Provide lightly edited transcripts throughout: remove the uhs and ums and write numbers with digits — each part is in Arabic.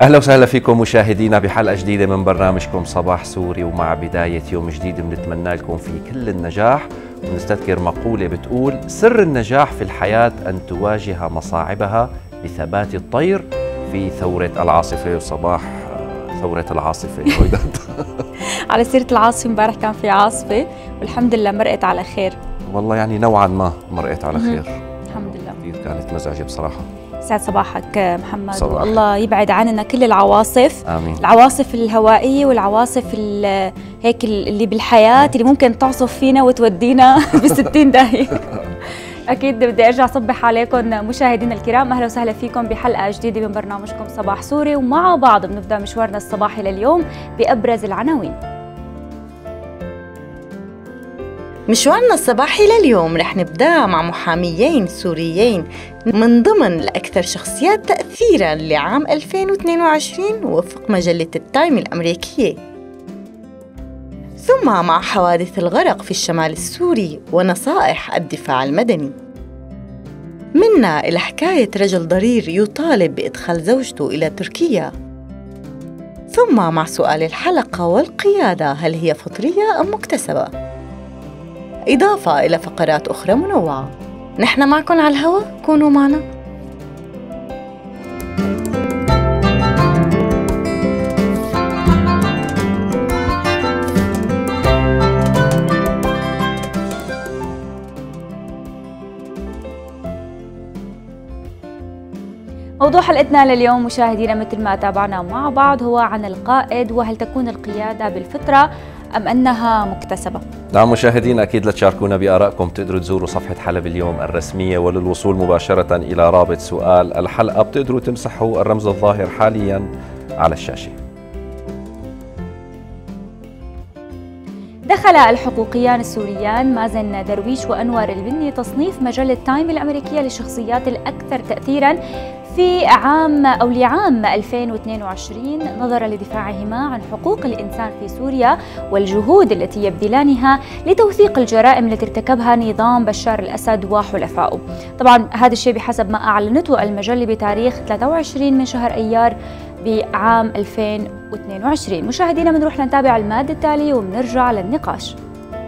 أهلا وسهلا فيكم مشاهدينا بحلقة جديدة من برنامجكم صباح سوري، ومع بداية يوم جديد بنتمنى لكم فيه كل النجاح، ونستذكر مقولة بتقول: سر النجاح في الحياة أن تواجه مصاعبها بثبات الطير في ثورة العاصفة. وصباح ثورة العاصفة. على سيرة العاصفة، امبارح كان في عاصفة والحمد لله مرقت على خير. والله يعني نوعا ما مرقت على خير الحمد لله. كثير كانت مزعجة بصراحة. سعد صباحك محمد. صباح. والله يبعد عننا كل العواصف. آمين. العواصف الهوائية والعواصف هيك اللي بالحياة اللي ممكن تعصف فينا وتودينا ب60 داهية. أكيد بدي أرجع أصبح عليكم مشاهدينا الكرام، أهلا وسهلا فيكم بحلقة جديدة من برنامجكم صباح سوري، ومع بعض بنبدأ مشوارنا الصباحي لليوم بأبرز العناوين. مشوارنا الصباحي لليوم رح نبدأ مع محاميين سوريين من ضمن الأكثر شخصيات تأثيراً لعام 2022 وفق مجلة التايم الأمريكية، ثم مع حوادث الغرق في الشمال السوري ونصائح الدفاع المدني، منا إلى حكاية رجل ضرير يطالب بإدخال زوجته إلى تركيا، ثم مع سؤال الحلقة والقيادة: هل هي فطرية أم مكتسبة؟ إضافة إلى فقرات أخرى منوعة. نحن معكم على الهواء، كونوا معنا. موضوع حلقتنا لليوم مشاهدينا مثل ما تابعنا مع بعض هو عن القائد، وهل تكون القيادة بالفطرة أم أنها مكتسبة؟ نعم مشاهدينا، أكيد لتشاركونا بآرائكم بتقدروا تزوروا صفحة حلب اليوم الرسمية، وللوصول مباشرة إلى رابط سؤال الحلقة بتقدروا تمسحوا الرمز الظاهر حاليا على الشاشة. دخل الحقوقيان السوريان مازن درويش وأنور البني تصنيف مجلة تايم الأمريكية للشخصيات الأكثر تأثيراً في لعام 2022 نظرا لدفاعهما عن حقوق الإنسان في سوريا والجهود التي يبذلانها لتوثيق الجرائم التي ارتكبها نظام بشار الأسد وحلفائه. طبعا هذا الشيء بحسب ما أعلنته المجلة بتاريخ 23 من شهر أيار بعام 2022. مشاهدينا بنروح لنتابع المادة التالية وبنرجع للنقاش.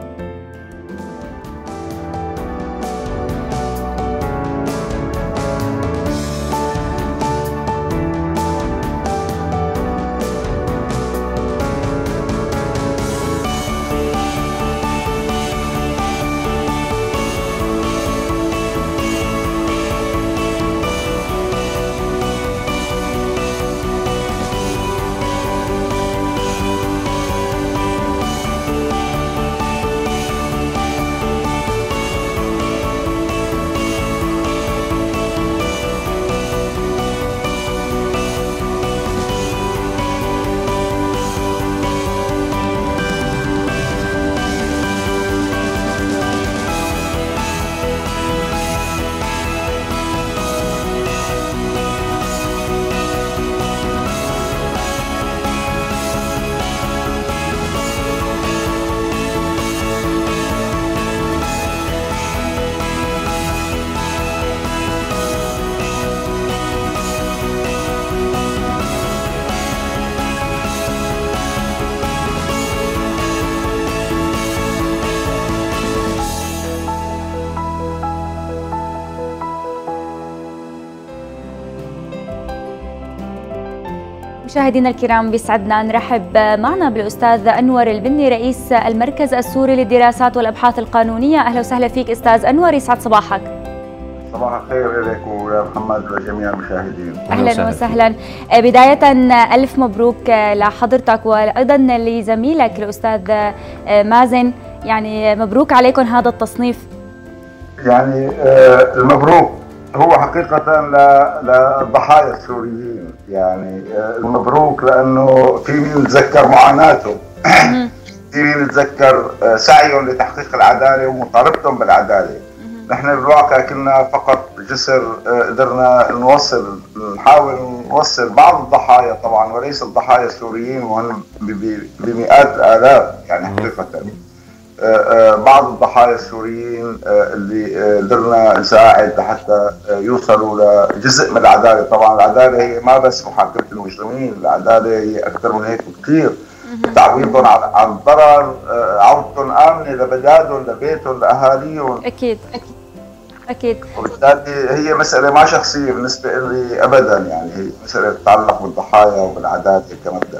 مشاهدينا الكرام، بيسعدنا نرحب معنا بالأستاذ أنور البني رئيس المركز السوري للدراسات والأبحاث القانونية. أهلا وسهلا فيك أستاذ أنور، يسعد صباحك. صباح الخير لك ويا محمد وجميع المشاهدين. أهلا وسهلا. بداية ألف مبروك لحضرتك وأيضا لزميلك الأستاذ مازن، يعني مبروك عليكم هذا التصنيف. يعني المبروك هو حقيقة للضحايا السوريين، يعني المبروك لأنه في مين يتذكر معاناتهم، في مين يتذكر سعيهم لتحقيق العدالة ومطالبتهم بالعدالة. نحن بالواقع كنا فقط جسر قدرنا نحاول نوصل بعض الضحايا طبعا، وليس الضحايا السوريين وهم بمئات الآلاف، يعني حقيقة بعض الضحايا الضحايا السوريين اللي قدرنا نساعد حتى يوصلوا لجزء من العداله. طبعا العداله هي ما بس محاكمه المجرمين، العداله هي اكثر من هيك بكثير، تعويضهم عن الضرر، عودتهم امنه لبلادهم لبيتهم لاهاليهم. اكيد اكيد. وبالتالي هي مساله ما شخصيه بالنسبه لي ابدا، يعني هي مساله تتعلق بالضحايا وبالعداله كمبدا.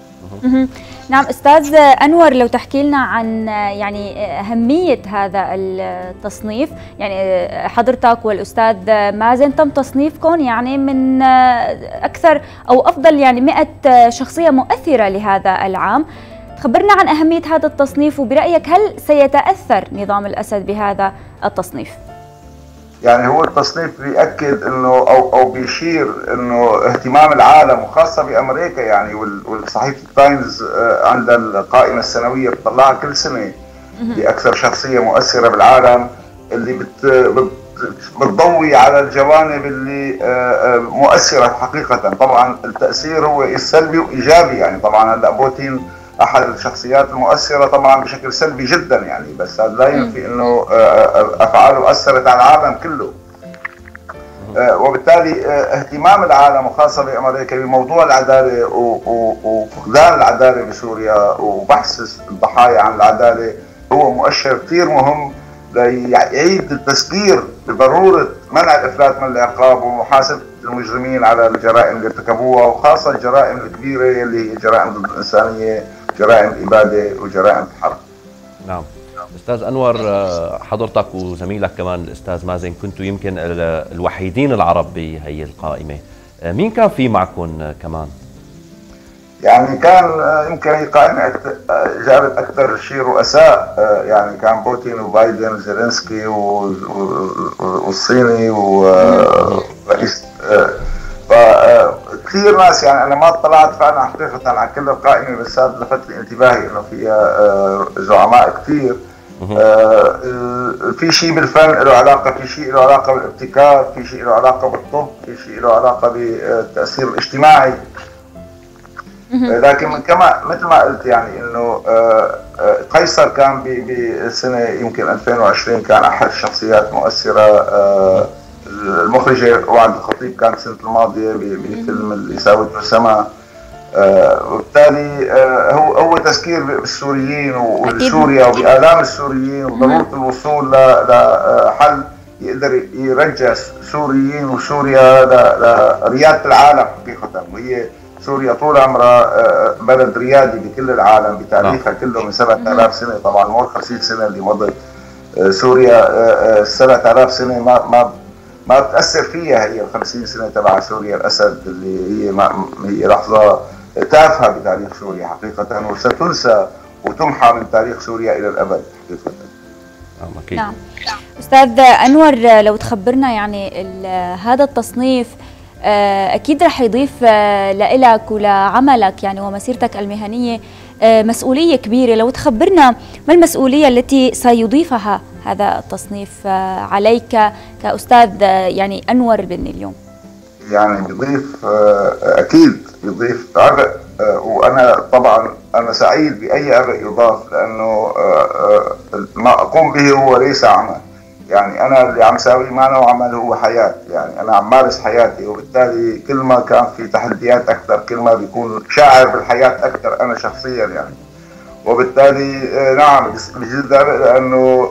نعم استاذ انور، لو تحكي لنا عن يعني اهميه هذا التصنيف، يعني حضرتك والاستاذ مازن تم تصنيفكم يعني من اكثر او افضل يعني 100 شخصيه مؤثره لهذا العام. خبرنا عن اهميه هذا التصنيف، وبرايك هل سيتاثر نظام الاسد بهذا التصنيف؟ يعني هو التصنيف بيأكد انه او بيشير انه اهتمام العالم وخاصه بامريكا، يعني والصحيفه التايمز عندها القائمه السنويه بتطلعها كل سنه باكثر شخصيه مؤثره بالعالم، اللي بتضوي على الجوانب اللي مؤثره حقيقه. طبعا التاثير هو سلبي وايجابي، يعني طبعا هلا بوتين احد الشخصيات المؤثره طبعا بشكل سلبي جدا، يعني بس هذا لا ينفي انه افعاله اثرت على العالم كله. وبالتالي اهتمام العالم وخاصه بامريكا بموضوع العداله وفقدان العداله بسوريا وبحث الضحايا عن العداله هو مؤشر كثير مهم ليعيد التذكير بضروره منع الافلات من العقاب ومحاسبه المجرمين على الجرائم اللي ارتكبوها، وخاصه الجرائم الكبيره اللي هي جرائم ضد الانسانيه، جرائم الاباده وجرائم الحرب. نعم. استاذ انور، حضرتك وزميلك كمان الاستاذ مازن كنتوا يمكن الوحيدين العرب بهي القائمه، مين كان في معكم كمان؟ يعني كان يمكن هي قائمه جابت اكثر شيء رؤساء، يعني كان بوتين وبايدن وزيلينسكي والصيني ورئيس، فكثير ناس، يعني انا ما اطلعت فعلا حقيقه على كل القائمه، بس هذا لفت لي انتباهي انه فيها زعماء كثير. في شيء بالفن له علاقه، في شيء له علاقه بالابتكار، في شيء له علاقه بالطب، في شيء له علاقه بالتاثير الاجتماعي. لكن كما مثل ما قلت يعني انه قيصر كان بسنه يمكن 2020 كان احد الشخصيات مؤثره. المخرجه وعد الخطيب كانت السنه الماضيه بفيلم اللي ساوته سما. وبالتالي هو تذكير بالسوريين وبسوريا وبآلام السوريين وضروره الوصول لحل يقدر يرجع السوريين وسوريا لرياده العالم حقيقه. وهي سوريا طول عمرها بلد ريادي بكل العالم بتاريخها كله من 7000 سنه، طبعا مو 50 سنه اللي مضت. سوريا 7000 سنه ما بتاثر فيها هي ال 50 سنه تبع سوريا الاسد، اللي هي لحظه تافهه بتاريخ سوريا حقيقه، وستنسى وتمحى من تاريخ سوريا الى الابد حقيقه. اكيد. نعم. استاذ انور، لو تخبرنا يعني هذا التصنيف أكيد رح يضيف لإلك ولعملك يعني ومسيرتك المهنية مسؤولية كبيرة. لو تخبرنا ما المسؤولية التي سيضيفها هذا التصنيف عليك كأستاذ يعني أنور البني اليوم؟ يعني بيضيف أكيد بيضيف عبء، وأنا طبعا أنا سعيد بأي عبء يضاف، لأنه ما أقوم به هو ليس عمل. يعني أنا اللي عم ساويه ما أنا عمل، هو حياة، يعني أنا عم مارس حياتي، وبالتالي كل ما كان في تحديات أكثر كل ما بيكون شاعر بالحياة أكثر أنا شخصيا يعني. وبالتالي نعم بيزيد لأنه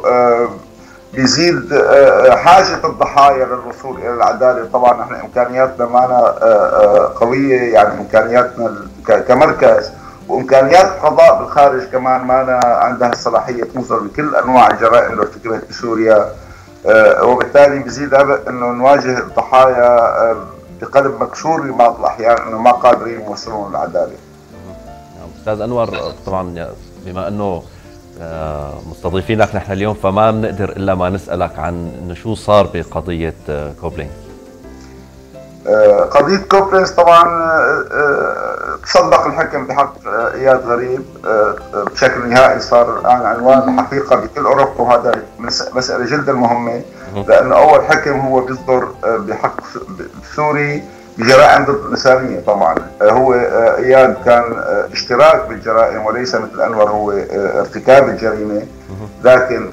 بيزيد حاجة الضحايا للوصول إلى العدالة. طبعا نحن إمكانياتنا معنا قوية، يعني إمكانياتنا كمركز وإمكانيات القضاء بالخارج كمان معنا عندها الصلاحية توصل بكل أنواع الجرائم اللي ارتكبت بسوريا. وبالتالي بيزيد إنه نواجه الضحايا بقلب مكسور ببعض الأحيان إنه ما قادرين يوصلون للعدالة. أستاذ أنور، طبعا بما أنه مستضيفينك نحن اليوم فما بنقدر إلا ما نسألك عن إنه شو صار بقضية كوبلينز. قضية كوبلينز طبعا تصدق الحكم بحق إياد غريب بشكل نهائي، صار الآن عنوان الحقيقة بكل أوروبا، وهذا مسألة جدا مهمة، لأنه أول حكم هو بيصدر بحق سوري بجرائم ضد الإنسانية. طبعا هو إياد كان اشتراك بالجرائم وليس مثل أنور هو ارتكاب الجريمة، لكن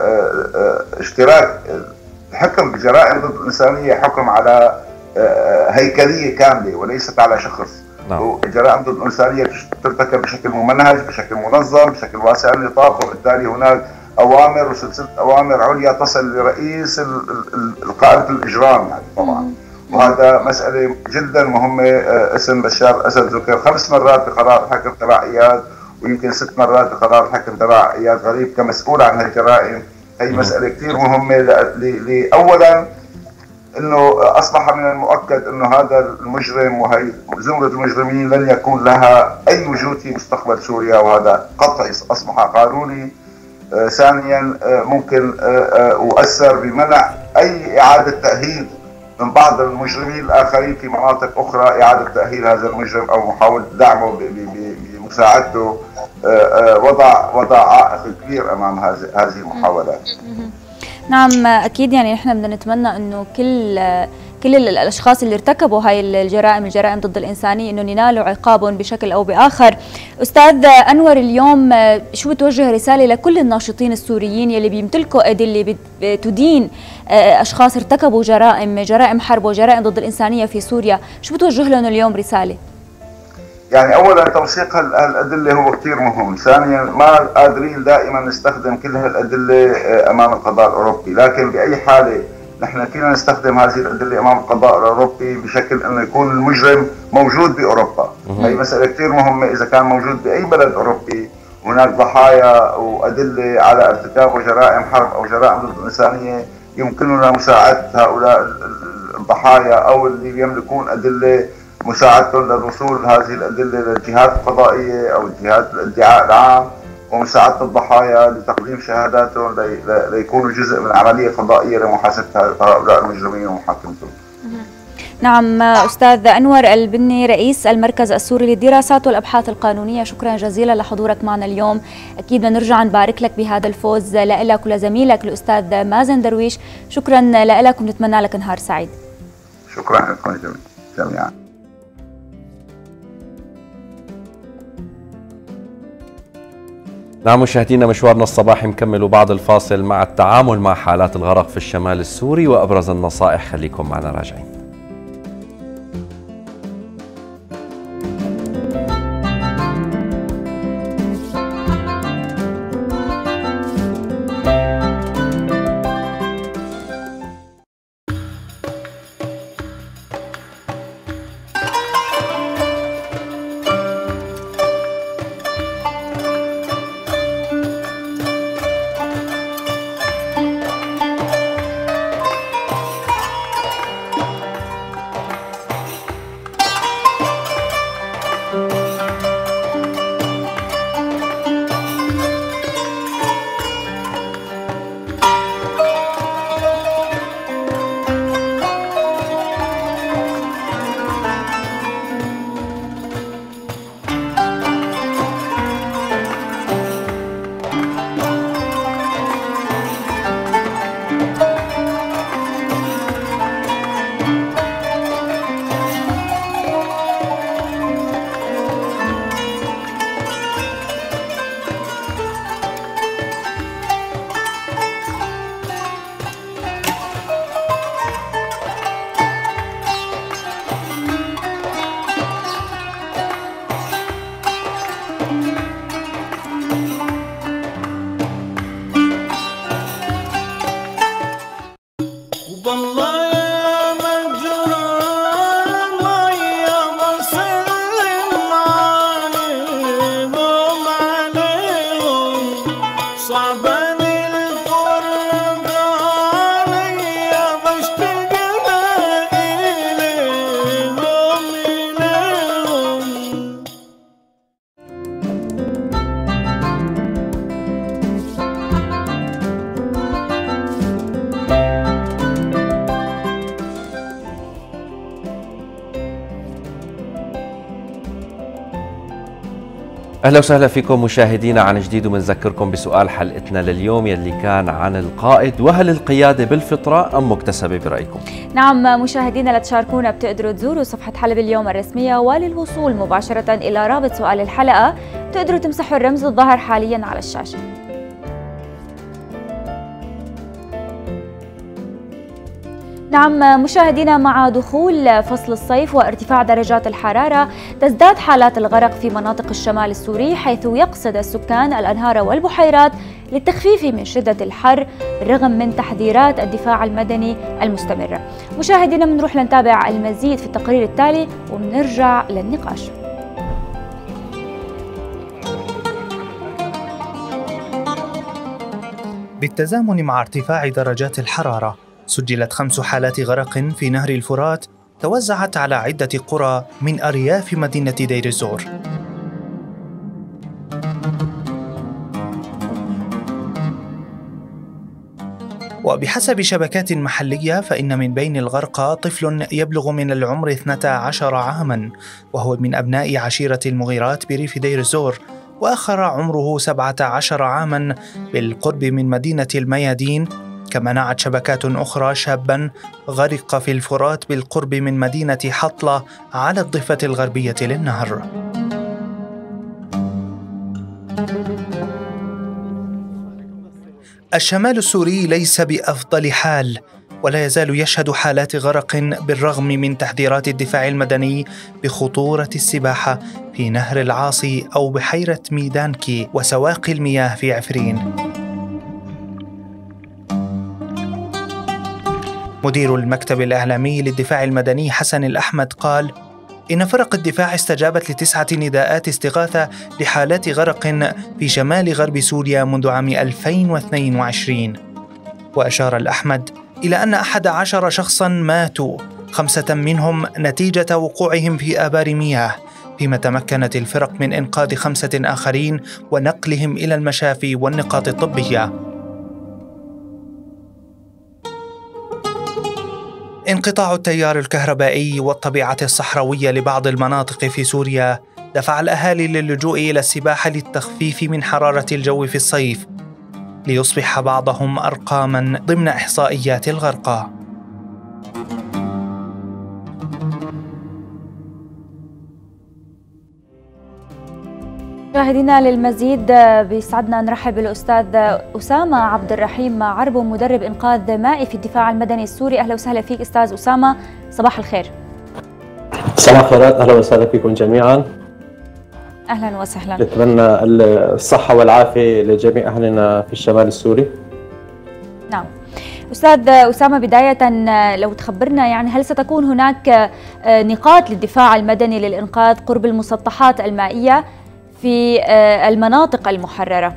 اشتراك الحكم بجرائم ضد الإنسانية حكم على هيكلية كاملة وليست على شخص. الجرائم ضد الإنسانية ترتكب بشكل ممنهج، بشكل منظم، بشكل واسع النطاق، وبالتالي هناك أوامر وسلسلة أوامر عليا تصل لرئيس القائمة الإجرام يعني طبعا. وهذا مسألة جدا مهمة. اسم بشار الأسد ذكر 5 مرات بقرار الحكم تبع إياد، ويمكن 6 مرات بقرار الحكم تبع إياد غريب كمسؤول عن هالجرائم. هي مسألة كثير مهمة. أولا انه اصبح من المؤكد انه هذا المجرم وهي زمرة المجرمين لن يكون لها اي وجود في مستقبل سوريا، وهذا قطعي اصبح قانوني. ثانيا ممكن وأثر بمنع اي اعادة تأهيل من بعض المجرمين الاخرين في مناطق اخرى، اعادة تأهيل هذا المجرم او محاولة دعمه بمساعدته، وضع عائق كبير امام هذه المحاولات. نعم أكيد، يعني نحن بدنا نتمنى أنه كل الأشخاص اللي ارتكبوا هاي الجرائم ضد الإنسانية أنه ينالوا عقابهم بشكل أو بآخر. أستاذ أنور، اليوم شو بتوجه رسالة لكل الناشطين السوريين يلي بيمتلكوا أدلة بتدين أشخاص ارتكبوا جرائم حرب وجرائم ضد الإنسانية في سوريا، شو بتوجه لهم اليوم رسالة؟ يعني اولا توثيق هالادله هو كثير مهم. ثانيا ما قادرين دائما نستخدم كل هالادله امام القضاء الاوروبي، لكن باي حاله نحن فينا نستخدم هذه الادله امام القضاء الاوروبي بشكل انه يكون المجرم موجود باوروبا. هي مساله كثير مهمه. اذا كان موجود باي بلد اوروبي هناك ضحايا وادله على ارتكاب جرائم حرب او جرائم ضد الانسانيه، يمكننا مساعده هؤلاء الضحايا او اللي يملكون ادله، مساعدتهم للوصول هذه الأدلة للجهات القضائية أو الجهات الادعاء العام، ومساعدة الضحايا لتقديم شهاداتهم ليكونوا جزء من عملية قضائية لمحاسبة هؤلاء المجرمين ومحاكمتهم. نعم أستاذ أنور البني، رئيس المركز السوري للدراسات والأبحاث القانونية، شكرا جزيلا لحضورك معنا اليوم. أكيد بنرجع نبارك لك بهذا الفوز لك ولزميلك الأستاذ مازن درويش. شكرا لك ونتمنى لك نهار سعيد. شكرا لكم جميعا. نعم مشاهدينا، مشوارنا الصباحي مكمل وبعد الفاصل مع التعامل مع حالات الغرق في الشمال السوري وأبرز النصائح. خليكم معنا راجعين. أهلا وسهلا فيكم مشاهدينا عن جديد، وبنذكركم بسؤال حلقتنا لليوم يلي كان عن القائد، وهل القيادة بالفطرة أم مكتسبة برأيكم؟ نعم مشاهدينا، لتشاركونا بتقدروا تزوروا صفحة حلب اليوم الرسمية، وللوصول مباشرة إلى رابط سؤال الحلقة تقدروا تمسحوا الرمز الظاهر حاليا على الشاشة. نعم مشاهدينا، مع دخول فصل الصيف وارتفاع درجات الحرارة تزداد حالات الغرق في مناطق الشمال السوري، حيث يقصد السكان الأنهار والبحيرات للتخفيف من شدة الحر بالرغم من تحذيرات الدفاع المدني المستمرة. مشاهدينا، بنروح لنتابع المزيد في التقرير التالي وبنرجع للنقاش. بالتزامن مع ارتفاع درجات الحرارة، سجلت 5 حالات غرق في نهر الفرات توزعت على عدة قرى من أرياف مدينة دير الزور. وبحسب شبكات محلية، فإن من بين الغرقى طفل يبلغ من العمر 12 عاماً، وهو من أبناء عشيرة المغيرات بريف دير الزور، وآخر عمره 17 عاماً بالقرب من مدينة الميادين. كما نعت شبكات أخرى شاباً غرق في الفرات بالقرب من مدينة حطلة على الضفة الغربية للنهر. الشمال السوري ليس بأفضل حال، ولا يزال يشهد حالات غرق بالرغم من تحذيرات الدفاع المدني بخطورة السباحة في نهر العاصي أو بحيرة ميدانكي وسواقي المياه في عفرين. مدير المكتب الإعلامي للدفاع المدني حسن الأحمد قال إن فرق الدفاع استجابت ل9 نداءات استغاثة لحالات غرق في شمال غرب سوريا منذ عام 2022. وأشار الأحمد إلى أن 11 شخصاً ماتوا، 5 منهم نتيجة وقوعهم في آبار مياه، فيما تمكنت الفرق من إنقاذ 5 آخرين ونقلهم إلى المشافي والنقاط الطبية. انقطاع التيار الكهربائي والطبيعة الصحراوية لبعض المناطق في سوريا دفع الأهالي للجوء إلى السباحة للتخفيف من حرارة الجو في الصيف، ليصبح بعضهم أرقاماً ضمن إحصائيات الغرقى. مشاهدينا، للمزيد بيسعدنا نرحب بالأستاذ أسامة عبد الرحيم عربو، مدرب إنقاذ مائي في الدفاع المدني السوري. أهلا وسهلا فيك أستاذ أسامة، صباح الخير. صباح الخيرات، أهلا وسهلا فيكم جميعا. أهلا وسهلا. نتمنى الصحة والعافية لجميع أهلنا في الشمال السوري. نعم أستاذ أسامة، بداية لو تخبرنا يعني هل ستكون هناك نقاط للدفاع المدني للإنقاذ قرب المسطحات المائية في المناطق المحررة؟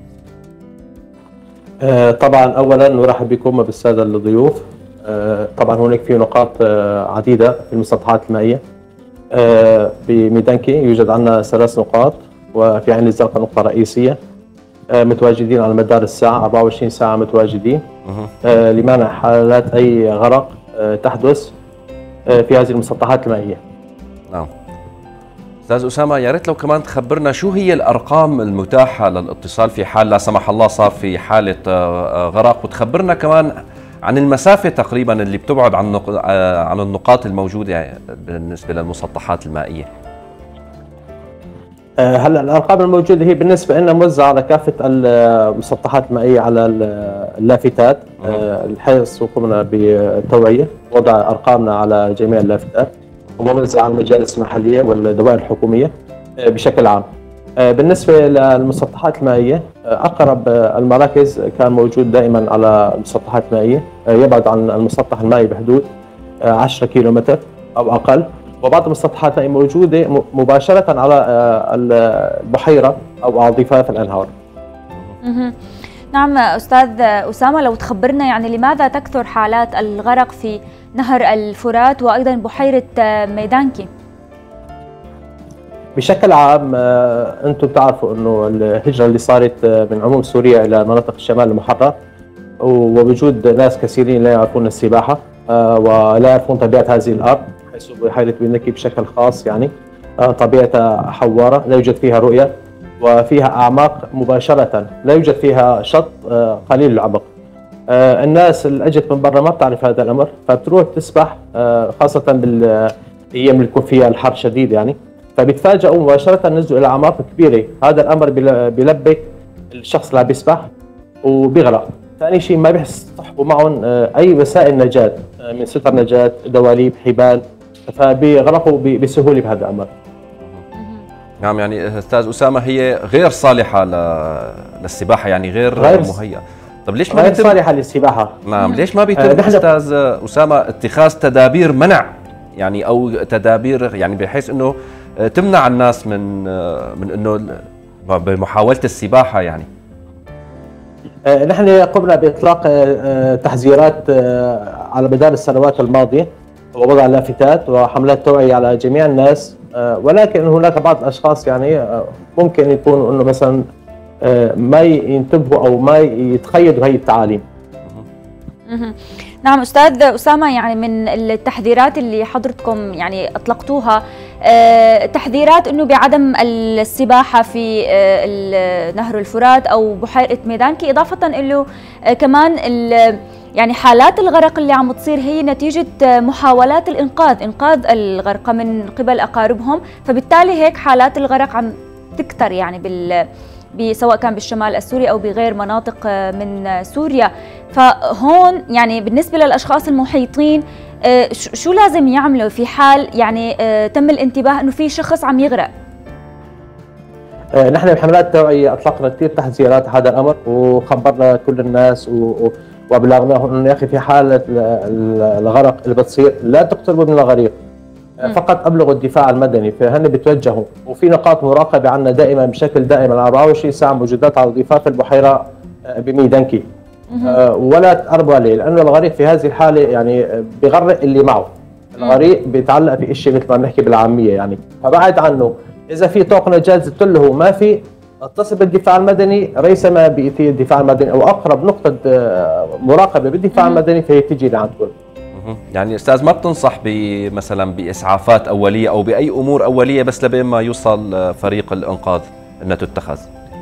طبعا أولا نرحب بكم بالسادة الضيوف. طبعا هناك في نقاط عديدة في المسطحات المائية. بميدانكي يوجد عندنا 3 نقاط، وفي عين الزرقاء نقطة رئيسية، متواجدين على مدار الساعة 24 ساعة متواجدين لمنع حالات أي غرق تحدث في هذه المسطحات المائية. نعم أستاذ أسامة، يا ريت لو كمان تخبرنا شو هي الأرقام المتاحة للاتصال في حال لا سمح الله صار في حالة غرق، وتخبرنا كمان عن المسافة تقريبا اللي بتبعد عن النقاط الموجودة بالنسبة للمسطحات المائية. هلا الأرقام الموجودة هي بالنسبة لنا موزعة على كافة المسطحات المائية على اللافتات، الحيث قمنا بالتوعية وضع أرقامنا على جميع اللافتات، وموزعة على المجالس المحلية والدوائر الحكومية بشكل عام. بالنسبة للمسطحات المائية، أقرب المراكز كان موجود دائما على المسطحات المائية، يبعد عن المسطح المائي بحدود 10 كيلومتر أو أقل، وبعض المسطحات المائية موجودة مباشرة على البحيرة أو على ضفاف الأنهار. نعم أستاذ أسامة، لو تخبرنا يعني لماذا تكثر حالات الغرق في نهر الفرات وأيضا بحيرة ميدانكي؟ بشكل عام أنتم بتعرفوا أنه الهجرة اللي صارت من عموم سوريا إلى مناطق الشمال المحرر، ووجود ناس كثيرين لا يعرفون السباحة ولا يعرفون طبيعة هذه الأرض، حيث بحيرة ميدانكي بشكل خاص يعني طبيعتها حوارة لا يوجد فيها رؤية، وفيها أعماق مباشرة، لا يوجد فيها شط قليل العمق. الناس اللي اجت من برا ما بتعرف هذا الامر، فبتروح تسبح خاصه بالايام اللي يكون فيها الحر شديد يعني، فبيتفاجئوا مباشره نزلوا الى اعماق كبيره. هذا الامر بيلبك الشخص اللي عم بيسبح وبيغرق. ثاني شيء ما بيصطحبوا معهم اي وسائل نجاه من ستر نجاه، دواليب، حبال، فبيغرقوا بسهوله بهذا الامر. نعم، يعني استاذ اسامه هي غير صالحه للسباحه، يعني غير مهيئه. طب ليش ما بيتم صالحه للسباحه؟ نعم، ليش ما بيتم استاذ اسامه اتخاذ تدابير منع، يعني او تدابير يعني بحيث انه تمنع الناس من انه بمحاوله السباحه يعني؟ نحن قمنا باطلاق تحذيرات على مدار السنوات الماضيه، ووضع لافتات وحملات توعيه على جميع الناس، ولكن هناك بعض الاشخاص يعني ممكن يكونوا انه مثلا ما ينتبهوا او ما يتخيلوا هي التعاليم. نعم استاذ اسامه، يعني من التحذيرات اللي حضرتكم يعني اطلقتوها تحذيرات انه بعدم السباحه في نهر الفرات او بحيره ميدانكي، اضافه له كمان يعني حالات الغرق اللي عم تصير هي نتيجه محاولات انقاذ الغرقى من قبل اقاربهم، فبالتالي هيك حالات الغرق عم تكثر يعني سواء كان بالشمال السوري او بغير مناطق من سوريا. فهون يعني بالنسبه للاشخاص المحيطين شو لازم يعملوا في حال يعني تم الانتباه انه في شخص عم يغرق؟ نحن بحملات التوعيه اطلقنا كثير تحذيرات هذا الامر، وخبرنا كل الناس وابلغناهم انه يا اخي في حاله الغرق اللي بتصير لا تقتربوا من الغريق، فقط ابلغوا الدفاع المدني، فهن بتوجهوا. وفي نقاط مراقبه عندنا دائما بشكل دائم 24 ساعه موجودات على ضفاف البحيره بميدانكي، ولا تقربوا عليه، لانه الغريق في هذه الحاله يعني بغرق اللي معه. الغريق بيتعلق في شيء مثل ما بنحكي بالعاميه يعني، فبعد عنه. اذا في طوق نجاه زدت له ما في، اتصل بالدفاع المدني ريثما بيأتي الدفاع المدني او اقرب نقطه مراقبه بالدفاع المدني فهي تيجي لعندكم. يعني استاذ ما بتنصح مثلا باسعافات اوليه او باي امور اوليه بس لبين ما يوصل فريق الانقاذ انها تتخذ؟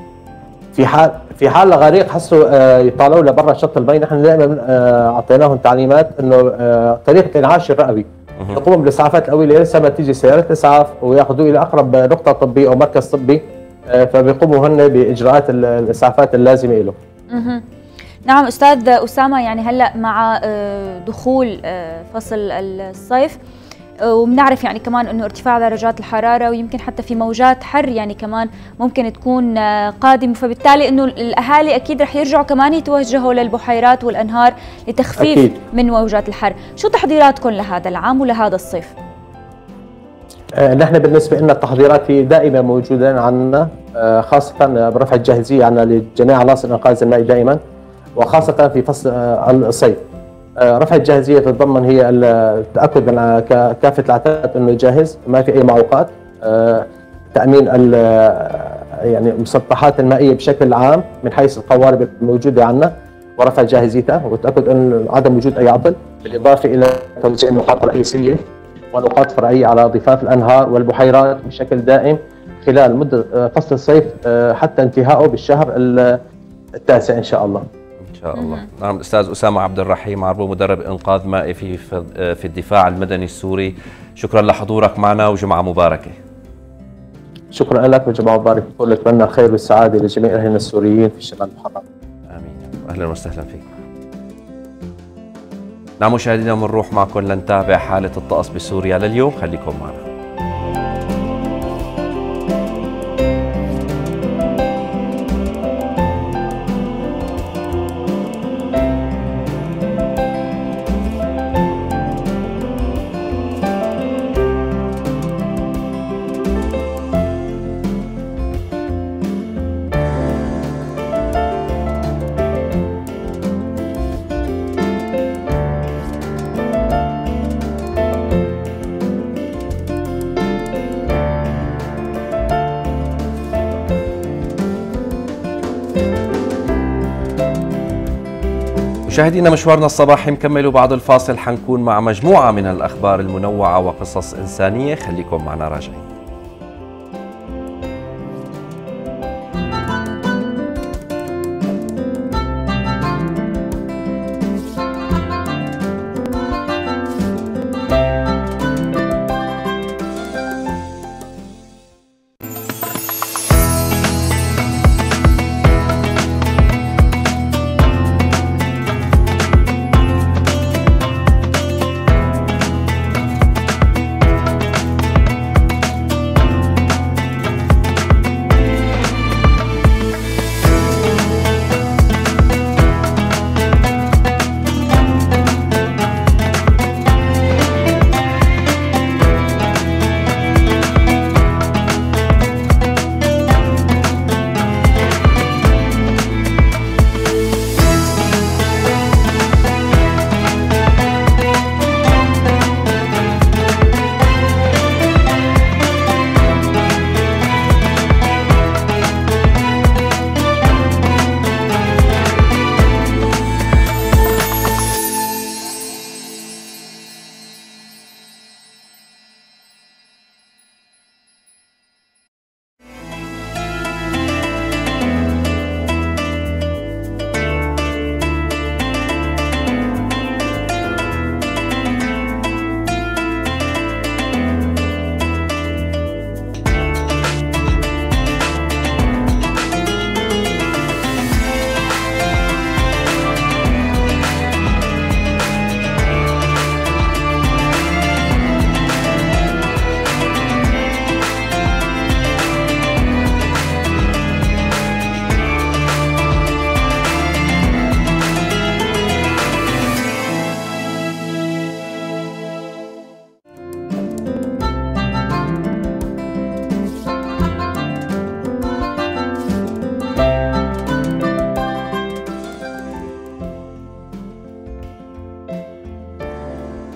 في حال غريق حسوا يطالعوا لبرا شط المي، نحن دائما اعطيناهم تعليمات انه طريقه انعاش الرقبي، يقوموا بالاسعافات الاوليه لسه ما تيجي سياره اسعاف وياخذوه الى اقرب نقطه طبيه او مركز طبي، فبيقوموا هن باجراءات الاسعافات اللازمه له. نعم استاذ اسامه، يعني هلا مع دخول فصل الصيف وبنعرف يعني كمان انه ارتفاع درجات الحراره ويمكن حتى في موجات حر يعني كمان ممكن تكون قادمه، فبالتالي انه الاهالي اكيد رح يرجعوا كمان يتوجهوا للبحيرات والانهار لتخفيف أكيد من موجات الحر. شو تحضيراتكم لهذا العام ولهذا الصيف؟ نحن بالنسبه لنا التحضيرات هي دائما موجوده عندنا، خاصه برفع الجاهزيه عندنا لجميع عناصر انقاذ الماء دائما، وخاصه في فصل الصيف. رفع الجاهزيه تتضمن هي التاكد من كافه العتاد انه جاهز، ما في اي معوقات، تامين يعني المسطحات المائيه بشكل عام من حيث القوارب الموجوده عندنا ورفع جاهزيتها، وتاكد ان عدم وجود اي عطل، بالاضافه الى توزيع نقاط رئيسيه ونقاط فرعيه على ضفاف الانهار والبحيرات بشكل دائم خلال مده فصل الصيف حتى انتهائه بالشهر التاسع ان شاء الله. ان شاء الله. نعم الاستاذ اسامه عبد الرحيم عربو، مدرب انقاذ مائي في الدفاع المدني السوري، شكرا لحضورك معنا وجمعه مباركه. شكرا لك وجمعه مباركه، ونتمنى الخير والسعاده لجميع اهلنا السوريين في الشمال المحرم. امين، اهلا وسهلا فيك. نعم مشاهدينا، بنروح معكم لنتابع حاله الطقس بسوريا لليوم، خليكم معنا. مشاهدينا، مشوارنا الصباحي مكمل، وبعد الفاصل حنكون مع مجموعة من الأخبار المنوعة وقصص إنسانية، خليكم معنا راجعين.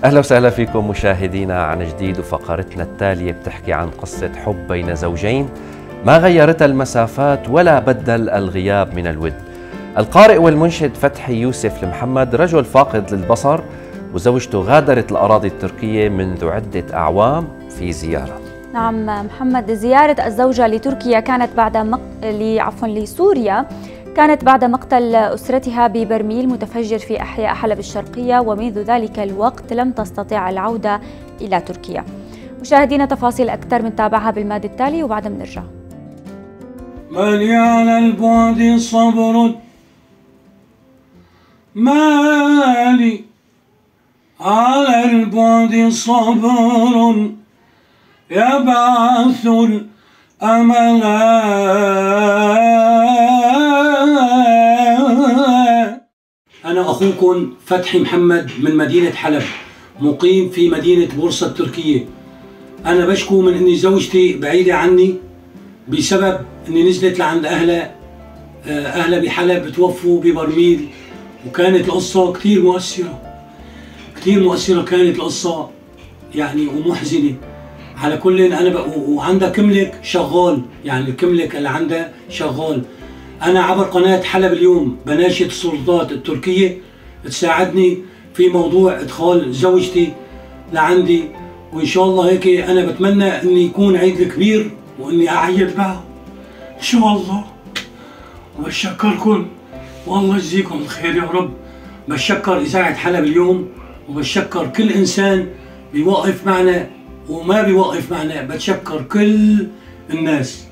أهلا وسهلا فيكم مشاهدينا عن جديد، وفقرتنا التالية بتحكي عن قصة حب بين زوجين ما غيرتها المسافات ولا بدل الغياب من الود. القارئ والمنشد فتحي يوسف المحمد رجل فاقد للبصر، وزوجته غادرت الأراضي التركية منذ عدة أعوام في زيارة. نعم محمد، زيارة الزوجة لتركيا كانت لسوريا كانت بعد مقتل أسرتها ببرميل متفجر في أحياء حلب الشرقية، ومنذ ذلك الوقت لم تستطع العودة إلى تركيا. مشاهدينا تفاصيل أكثر بنتابعها بالمادة التالي وبعد نرجع. مالي على البعد صبر، مالي على البعد صبر يبعث الأمل. أنا أخوكم فتحي محمد من مدينة حلب، مقيم في مدينة بورصة التركية. أنا بشكو من إني زوجتي بعيدة عني بسبب إني نزلت لعند أهلها بحلب توفوا ببرميل، وكانت القصة كتير مؤثرة كانت القصة يعني ومحزنة. على كل أنا وعندها كملك شغال، يعني الكملك اللي عندها شغال. أنا عبر قناة حلب اليوم بناشد السلطات التركية تساعدني في موضوع إدخال زوجتي لعندي، وإن شاء الله هيك أنا بتمنى إني يكون عيد كبير وإني أعيد معها إن شاء الله. وبشكركم والله يجزيكم الخير يا رب. بشكر إذاعة حلب اليوم، وبشكر كل إنسان بيوقف معنا وما بيوقف معنا، بتشكر كل الناس.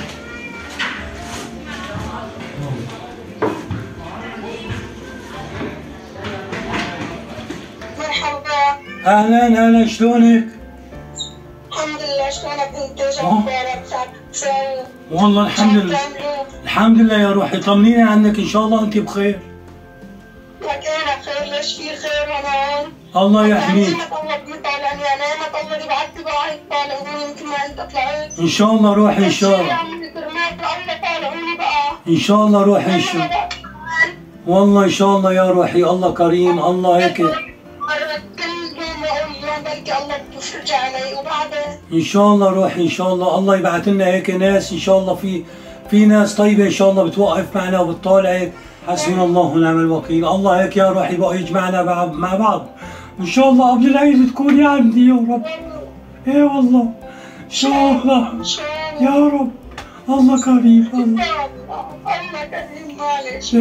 مرحبا. أهلا شلونك؟ الحمد لله، شلونك انت؟ جبارك شو؟ والله الحمد لله يا روحي. طمنيني عنك، ان شاء الله انت بخير. لك انا بخير، ليش في خير هون؟ الله يحميك. الله بيطالعني، انا الله يبعث لي بعد طالعوني مثل ما انت طلعت. ان شاء الله روحي ان شاء الله. الله طالعوني بقى. ان شاء الله روحي ان شاء الله. والله ان شاء الله يا روحي، الله كريم، الله هيك. كل يوم اقول بلكي الله بيفرج علي وبعدين. ان شاء الله روحي ان شاء الله. الله يبعث لنا هيك ناس ان شاء الله، في ناس طيبه ان شاء الله بتوقف معنا وبتطالعك. حسبنا الله ونعم الوكيل. الله هيك يا روحي بقى يجمعنا مع بعض ان شاء الله قبل العيد تكوني عندي يا رب. ايه والله ان شاء الله يا رب. الله كريم. الله كريم. معلش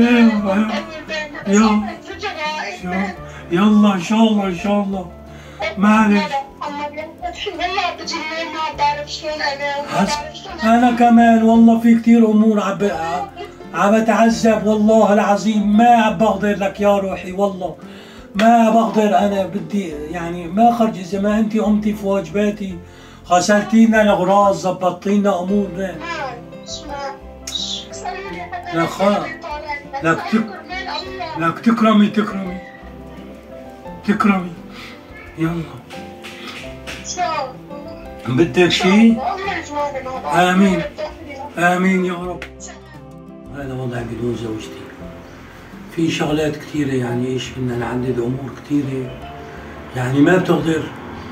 يلا ان شاء الله ان شاء الله. معلش والله بجنن، ما بعرف شلون انا كمان والله في كثير امور عم بتعذب والله العظيم. ما عم بقدر لك يا روحي، والله ما بقدر. انا بدي يعني ما خرج اذا ما انت قمتي في واجباتي، غسلتينا الاغراض، زبطتينا امورنا. لا خلاص، لك تكرمي يلا. بدك شيء؟ آمين يا رب. هذا وضع بدون زوجتي، في شغلات كثيرة يعني ايش بدنا نعدد، امور كثيرة يعني ما بتقدر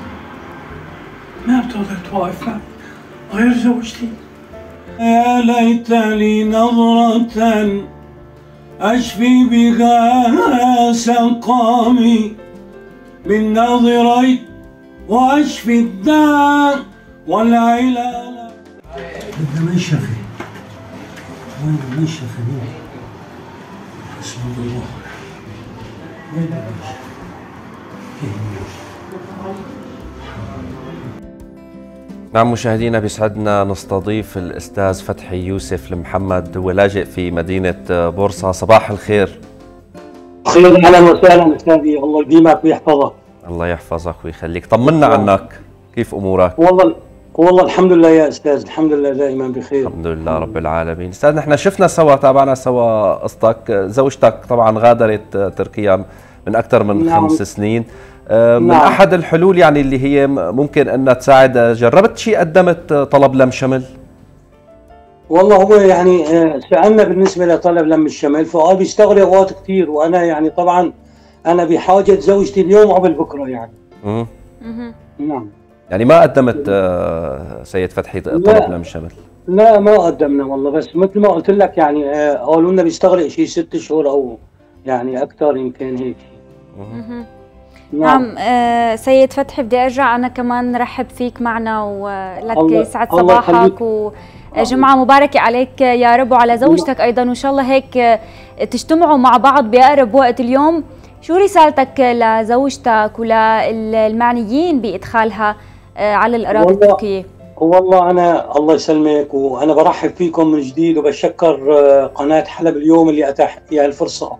توقف معي غير زوجتي. يا ليت لي نظرة أشفي بها سقامي من نظري وأشفي الداء والعلال. بدنا منشفة، وين منشفة؟ حسبنا الله. وين نعم مشاهدينا، بيسعدنا نستضيف الأستاذ فتحي يوسف المحمد، هو لاجئ في مدينة بورصة. صباح الخير. خير، أهلا وسهلا أستاذي، الله يديمك ويحفظك. الله يحفظك ويخليك. طمنا عنك، كيف أمورك؟ والله الحمد لله يا أستاذ، الحمد لله دائما بخير. الحمد لله رب العالمين. أستاذ نحن شفنا سوا، تابعنا سوا قصتك. زوجتك طبعا غادرت تركيا من أكثر من 5 سنين. من أحد الحلول يعني اللي هي ممكن أنها تساعد، جربت شيء، قدمت طلب لم شمل؟ والله هو يعني سألنا بالنسبة لطلب لم الشمل، فقال بيستغرق وقت كثير، وأنا يعني طبعا أنا بحاجة زوجتي اليوم قبل بكرة يعني. نعم. يعني ما قدمت سيد فتحي طلب لم شمل؟ لا ما قدمنا والله، بس مثل ما قلت لك يعني قالوا لنا بيستغرق شيء 6 شهور او يعني اكثر يمكن هيك. نعم. سيد فتحي بدي ارجع انا كمان رحب فيك معنا ولك يسعد صباحك وجمعة مباركة عليك يا رب وعلى زوجتك ايضا، وان شاء الله هيك تجتمعوا مع بعض باقرب وقت. اليوم شو رسالتك لزوجتك وللمعنيين بادخالها على الاراضي التركية؟ والله انا الله يسلمك وانا برحب فيكم من جديد وبشكر قناة حلب اليوم اللي اتاح فيها الفرصة.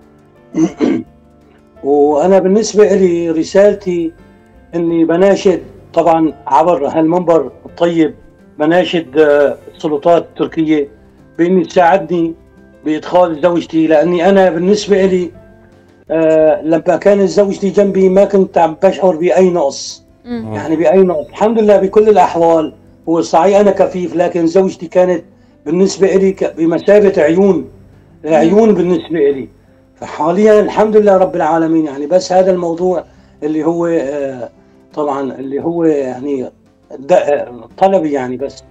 وانا بالنسبة لي رسالتي اني بناشد طبعا عبر هالمنبر الطيب، بناشد السلطات التركية باني تساعدني بادخال زوجتي، لاني انا بالنسبة لي لما كانت زوجتي جنبي ما كنت عم بشعر باي نقص، يعني باي نقص. الحمد لله بكل الاحوال. هو صحيح انا كفيف، لكن زوجتي كانت بالنسبه لي بمثابه عيون بالنسبه لي. فحاليا الحمد لله رب العالمين، يعني بس هذا الموضوع اللي هو طبعا اللي هو يعني طلبي يعني بس.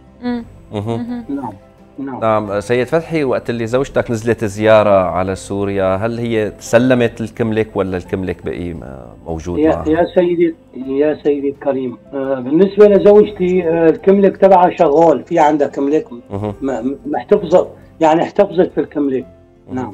نعم سيد فتحي، وقت اللي زوجتك نزلت زيارة على سوريا هل هي سلمت الكملك ولا الكملك بقي موجود معها؟ يا سيدي الكريم، بالنسبة لزوجتي الكملك تبعها شغال، في عندها كملك محتفظة، يعني احتفظت في الكملك. نعم.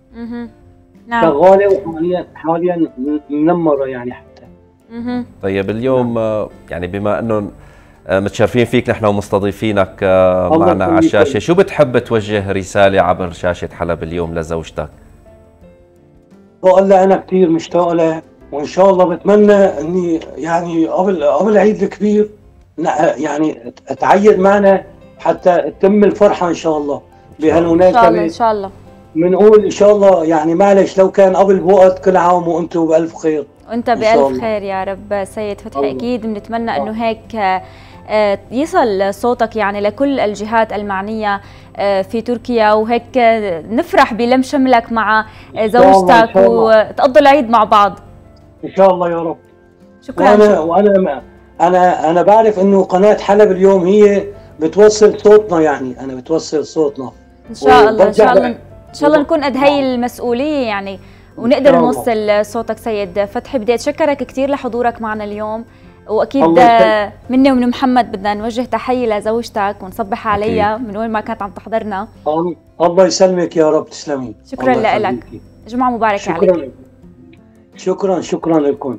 شغالة وحاليا منمرة يعني حتى. طيب اليوم يعني بما انه متشرفين فيك نحن ومستضيفينك معنا على الشاشة، شو بتحب توجه رسالة عبر شاشة حلب اليوم لزوجتك؟ بقول لها أنا كثير مشتاق لها، وإن شاء الله بتمنى إني يعني قبل عيد الكبير يعني تعيد معنا حتى تتم الفرحة إن شاء الله بهالمناسبة. إن شاء الله بنقول إن شاء الله يعني معلش لو كان قبل بوقت، كل عام وأنتم بألف خير. وأنت بألف خير يا رب سيد فتحي. أكيد بنتمنى إنه هيك يصل صوتك يعني لكل الجهات المعنية في تركيا، وهيك نفرح بلم شملك مع زوجتك وتقضوا العيد مع بعض إن شاء الله يا رب. شكرا. وأنا بعرف إنه قناة حلب اليوم هي بتوصل صوتنا، يعني أنا بتوصل صوتنا إن شاء الله. إن شاء الله نكون قد هي المسؤولية يعني ونقدر نوصل صوتك سيد فتحي. بدي أتشكرك كثير لحضورك معنا اليوم، واكيد مني ومن محمد بدنا نوجه تحيه لزوجتك ونصبح عليها من وين ما كانت عم تحضرنا. الله يسلمك يا رب، تسلمي. شكرا لك، جمعه مباركه عليك. شكرا لكم.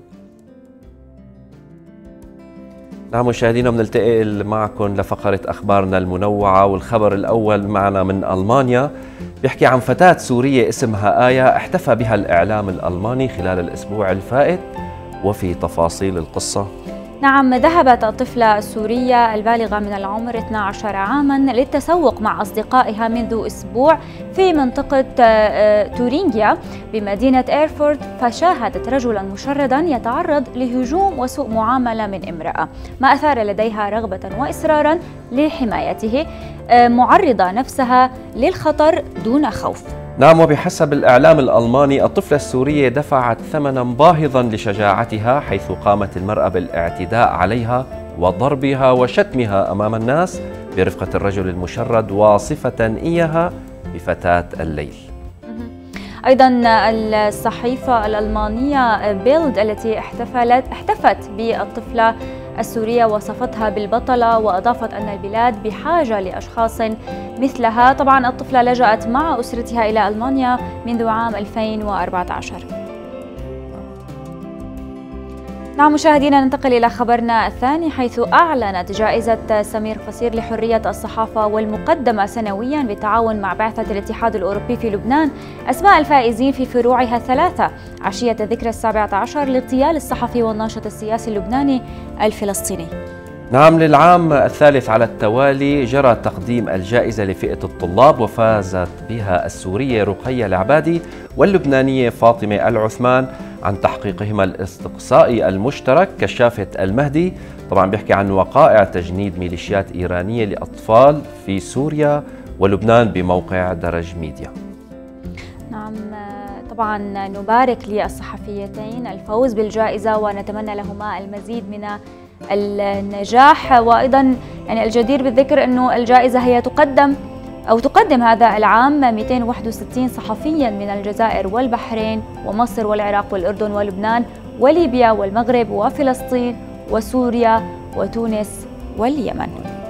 نعم مشاهدينا، بنلتقي معكم لفقرة أخبارنا المنوعة، والخبر الأول معنا من ألمانيا بيحكي عن فتاة سورية اسمها آية احتفى بها الإعلام الألماني خلال الأسبوع الفائت، وفي تفاصيل القصة. نعم، ذهبت الطفلة السورية البالغة من العمر 12 عاما للتسوق مع أصدقائها منذ أسبوع في منطقة تورينغيا بمدينة إيرفورت، فشاهدت رجلا مشردا يتعرض لهجوم وسوء معاملة من امرأة، ما أثار لديها رغبة وإصرارا لحمايته، معرضة نفسها للخطر دون خوف. نعم، وبحسب الإعلام الألماني الطفلة السورية دفعت ثمنا باهظا لشجاعتها، حيث قامت المرأة بالاعتداء عليها وضربها وشتمها أمام الناس برفقة الرجل المشرد، واصفة إياها بفتاة الليل. أيضا الصحيفة الألمانية بيلد التي احتفت بالطفلة السورية وصفتها بالبطلة، وأضافت أن البلاد بحاجة لأشخاص مثلها. طبعا الطفلة لجأت مع أسرتها إلى ألمانيا منذ عام 2014. نعم مشاهدينا، ننتقل إلى خبرنا الثاني، حيث أعلنت جائزة سمير قصير لحرية الصحافة والمقدمة سنويا بالتعاون مع بعثة الاتحاد الأوروبي في لبنان أسماء الفائزين في فروعها الثلاثة عشية الذكرى 17 لاغتيال الصحفي والناشط السياسي اللبناني الفلسطيني. نعم، للعام الثالث على التوالي جرى تقديم الجائزة لفئة الطلاب، وفازت بها السورية رقية العبادي واللبنانية فاطمة العثمان عن تحقيقهما الاستقصائي المشترك كشافة المهدي. طبعا بيحكي عن وقائع تجنيد ميليشيات إيرانية لأطفال في سوريا ولبنان بموقع درج ميديا. نعم طبعا نبارك للصحفيتين الفوز بالجائزة ونتمنى لهما المزيد من النجاح. وأيضا يعني الجدير بالذكر أنه الجائزة هي تقدم هذا العام 261 صحفيا من الجزائر والبحرين ومصر والعراق والأردن ولبنان وليبيا والمغرب وفلسطين وسوريا وتونس واليمن.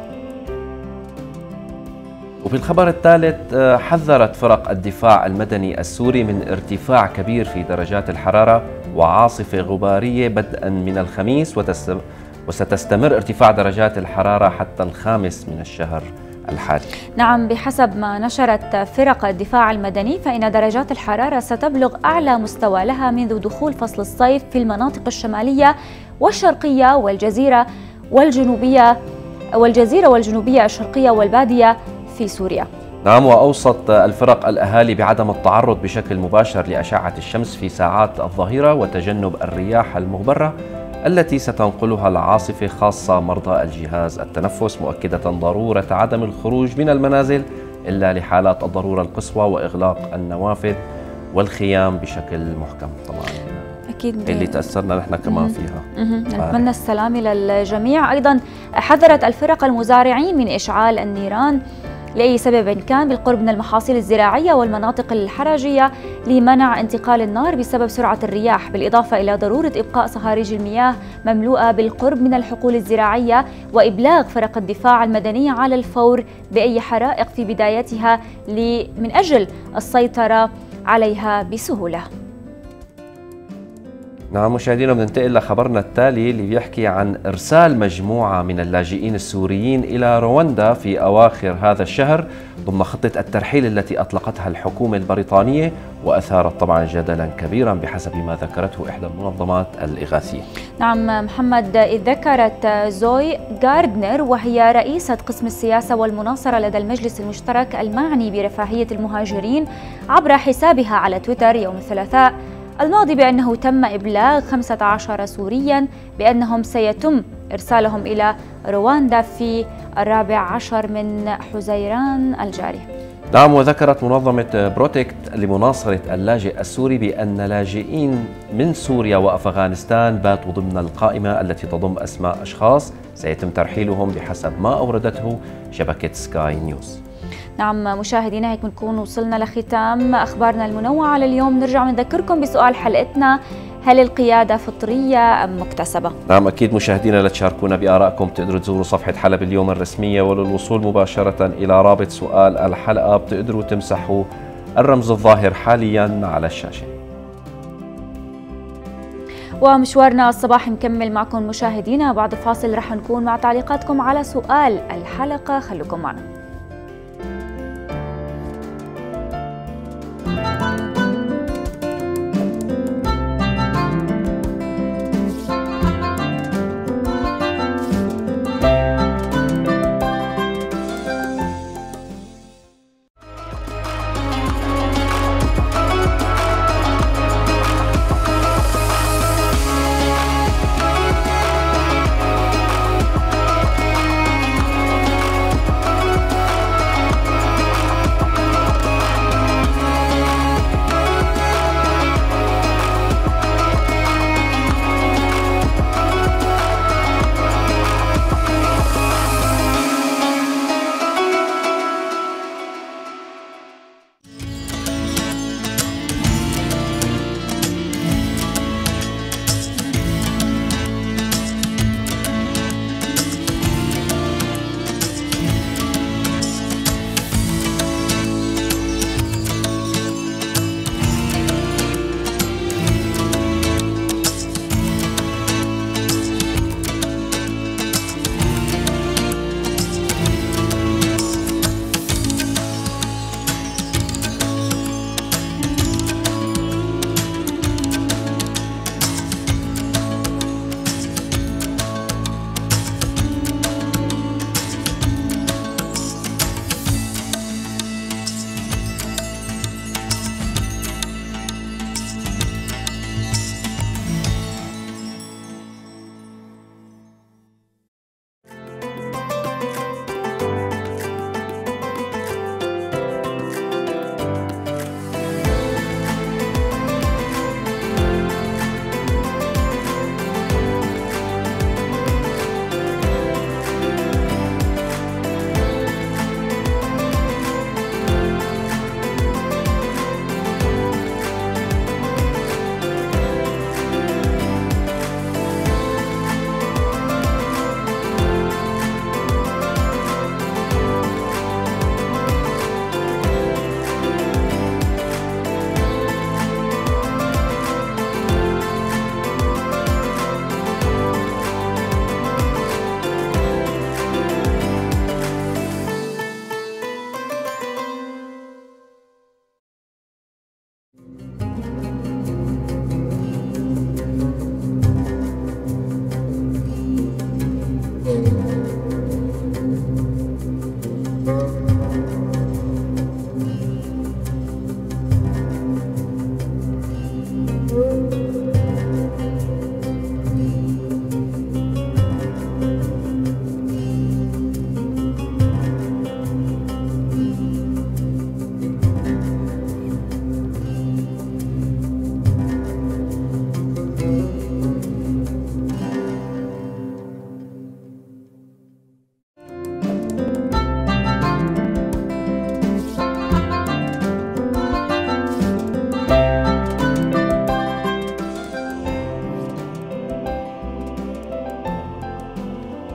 وفي الخبر الثالث حذرت فرق الدفاع المدني السوري من ارتفاع كبير في درجات الحرارة وعاصفة غبارية بدءا من الخميس، وستستمر ارتفاع درجات الحرارة حتى 5 من الشهر الحالي. نعم، بحسب ما نشرت فرق الدفاع المدني فإن درجات الحرارة ستبلغ أعلى مستوى لها منذ دخول فصل الصيف في المناطق الشمالية والشرقية والجزيرة والجنوبية الشرقية والبادية في سوريا. نعم، وأوصت الفرق الأهالي بعدم التعرض بشكل مباشر لأشعة الشمس في ساعات الظهيرة وتجنب الرياح المغبرة التي ستنقلها العاصفة، خاصة مرضى الجهاز التنفس، مؤكدة ضرورة عدم الخروج من المنازل إلا لحالات الضرورة القصوى وإغلاق النوافذ والخيام بشكل محكم. طبعا أكيد اللي تأثرنا نحن كمان فيها. نتمنى السلام للجميع. أيضا حذرت الفرق المزارعين من إشعال النيران لأي سبب كان بالقرب من المحاصيل الزراعية والمناطق الحرجية لمنع انتقال النار بسبب سرعة الرياح، بالإضافة إلى ضرورة إبقاء صهاريج المياه مملوءة بالقرب من الحقول الزراعية وإبلاغ فرق الدفاع المدني على الفور بأي حرائق في بدايتها من أجل السيطرة عليها بسهولة. نعم مشاهدينا، بننتقل لخبرنا التالي اللي بيحكي عن إرسال مجموعة من اللاجئين السوريين إلى رواندا في أواخر هذا الشهر ضمن خطة الترحيل التي أطلقتها الحكومة البريطانية، وأثارت طبعا جدلا كبيرا بحسب ما ذكرته إحدى المنظمات الإغاثية. نعم محمد، إذ ذكرت زوي غاردنر وهي رئيسة قسم السياسة والمناصرة لدى المجلس المشترك المعني برفاهية المهاجرين عبر حسابها على تويتر يوم الثلاثاء الماضي بأنه تم إبلاغ 15 سوريا بأنهم سيتم إرسالهم إلى رواندا في 14 من حزيران الجاري. نعم، وذكرت منظمة بروتكت لمناصرة اللاجئ السوري بأن لاجئين من سوريا وأفغانستان باتوا ضمن القائمة التي تضم أسماء أشخاص سيتم ترحيلهم بحسب ما أوردته شبكة سكاي نيوز. نعم مشاهدينا، هيك بنكون وصلنا لختام أخبارنا المنوعة لليوم. نرجع نذكركم بسؤال حلقتنا: هل القيادة فطرية أم مكتسبة؟ نعم أكيد مشاهدينا، لتشاركونا بآرائكم تقدروا تزوروا صفحة حلب اليوم الرسمية، وللوصول مباشرة إلى رابط سؤال الحلقة بتقدروا تمسحوا الرمز الظاهر حاليا على الشاشة. ومشوارنا الصباحي مكمل معكم مشاهدينا. بعد فاصل رح نكون مع تعليقاتكم على سؤال الحلقة، خليكم معنا.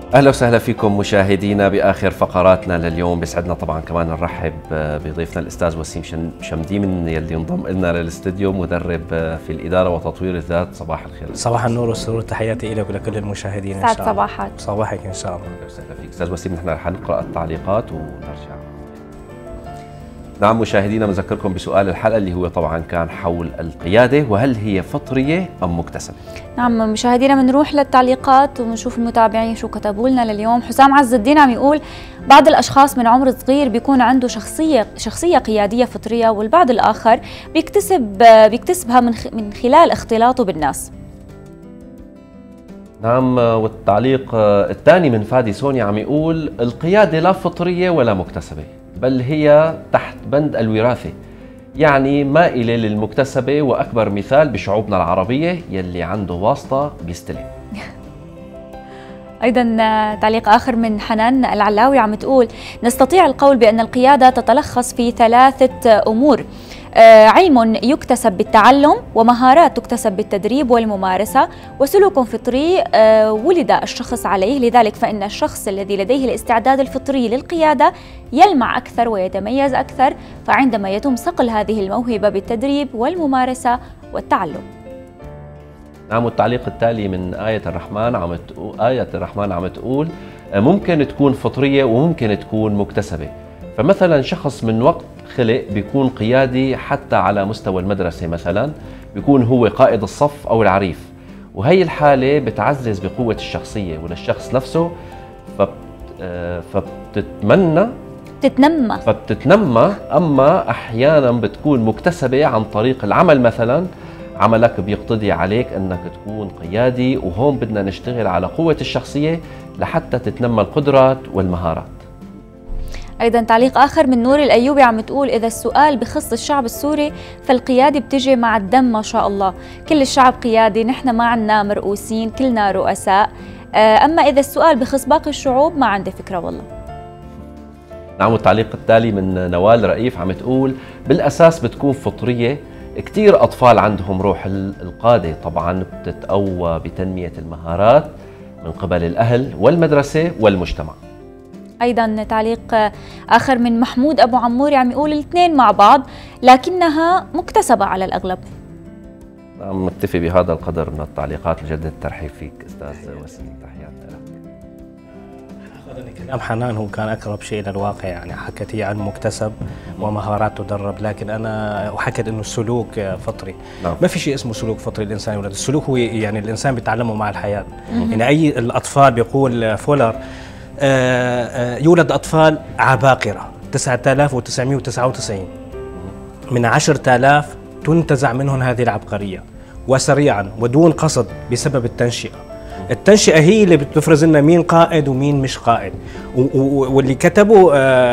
أهلا وسهلا فيكم مشاهدينا بآخر فقراتنا لليوم. بيسعدنا طبعا كمان نرحب بضيفنا الأستاذ وسيم شمديم يلي انضم لنا للاستوديو، مدرب في الإدارة وتطوير الذات. صباح الخير. صباح النور والسرور، تحياتي لك ولكل المشاهدين إن شاء الله. صباحك. صباحك إن شاء الله. أهلا وسهلا فيك أستاذ وسيم. نحن رح نقرأ التعليقات ونرجع. نعم مشاهدينا، بنذكركم بسؤال الحلقة اللي هو طبعا كان حول القيادة، وهل هي فطرية أم مكتسبة؟ نعم مشاهدينا، بنروح للتعليقات ونشوف المتابعين شو كتبوا لنا لليوم. حسام عز الدين عم يقول بعض الأشخاص من عمر صغير بيكون عنده شخصية قيادية فطرية، والبعض الآخر بيكتسبها من خلال اختلاطه بالناس. نعم، والتعليق الثاني من فادي سونيا عم يقول القيادة لا فطرية ولا مكتسبة، بل هي تحت بند الوراثة، يعني مائلة للمكتسبة، وأكبر مثال بشعوبنا العربية يلي عنده واسطة بيستلم. أيضا تعليق آخر من حنان العلاوي عم تقول نستطيع القول بأن القيادة تتلخص في 3 أمور: علم يكتسب بالتعلم، ومهارات تكتسب بالتدريب والممارسة، وسلوك فطري ولد الشخص عليه. لذلك فإن الشخص الذي لديه الاستعداد الفطري للقيادة يلمع أكثر ويتميز أكثر، فعندما يتم صقل هذه الموهبة بالتدريب والممارسة والتعلم. نعم، والتعليق التالي من آية الرحمن عم تقول ممكن تكون فطرية وممكن تكون مكتسبة. فمثلا شخص من وقت خلق بيكون قيادي حتى على مستوى المدرسة، مثلا بيكون هو قائد الصف أو العريف، وهي الحالة بتعزز بقوة الشخصية وللشخص نفسه، فبتتنمى. أما أحيانا بتكون مكتسبة عن طريق العمل، مثلا عملك بيقتضي عليك أنك تكون قيادي، وهون بدنا نشتغل على قوة الشخصية لحتى تتنمى القدرات والمهارات. أيضا تعليق آخر من نور الأيوبي عم تقول إذا السؤال بخص الشعب السوري فالقيادة بتجي مع الدم، ما شاء الله كل الشعب قيادي، نحن ما عنا مرؤوسين، كلنا رؤساء. أما إذا السؤال بخص باقي الشعوب ما عندي فكرة والله. نعم، والتعليق التالي من نوال رئيف عم تقول بالأساس بتكون فطرية. كتير أطفال عندهم روح القادة، طبعا بتتقوى بتنمية المهارات من قبل الأهل والمدرسة والمجتمع. أيضا تعليق آخر من محمود أبو عموري عم يقول الاثنين مع بعض لكنها مكتسبة على الأغلب. نعم، متفق بهذا القدر من التعليقات. مجدد الترحيب فيك أستاذ وسيم، تحياتنا لك. كلام حنان هو كان أقرب شيء للواقع، يعني حكت هي عن مكتسب ومهارات تدرب، لكن أنا وحكت إنه السلوك فطري. نعم. ما في شيء اسمه سلوك فطري الإنسان يولد، السلوك هو يعني الإنسان بيتعلمه مع الحياة. يعني أي الأطفال بيقول فولر يولد أطفال عباقرة 9999، من 10,000 تنتزع منهم هذه العبقرية وسريعا ودون قصد بسبب التنشئة. التنشئة هي اللي بتفرز لنا مين قائد ومين مش قائد. واللي كتبه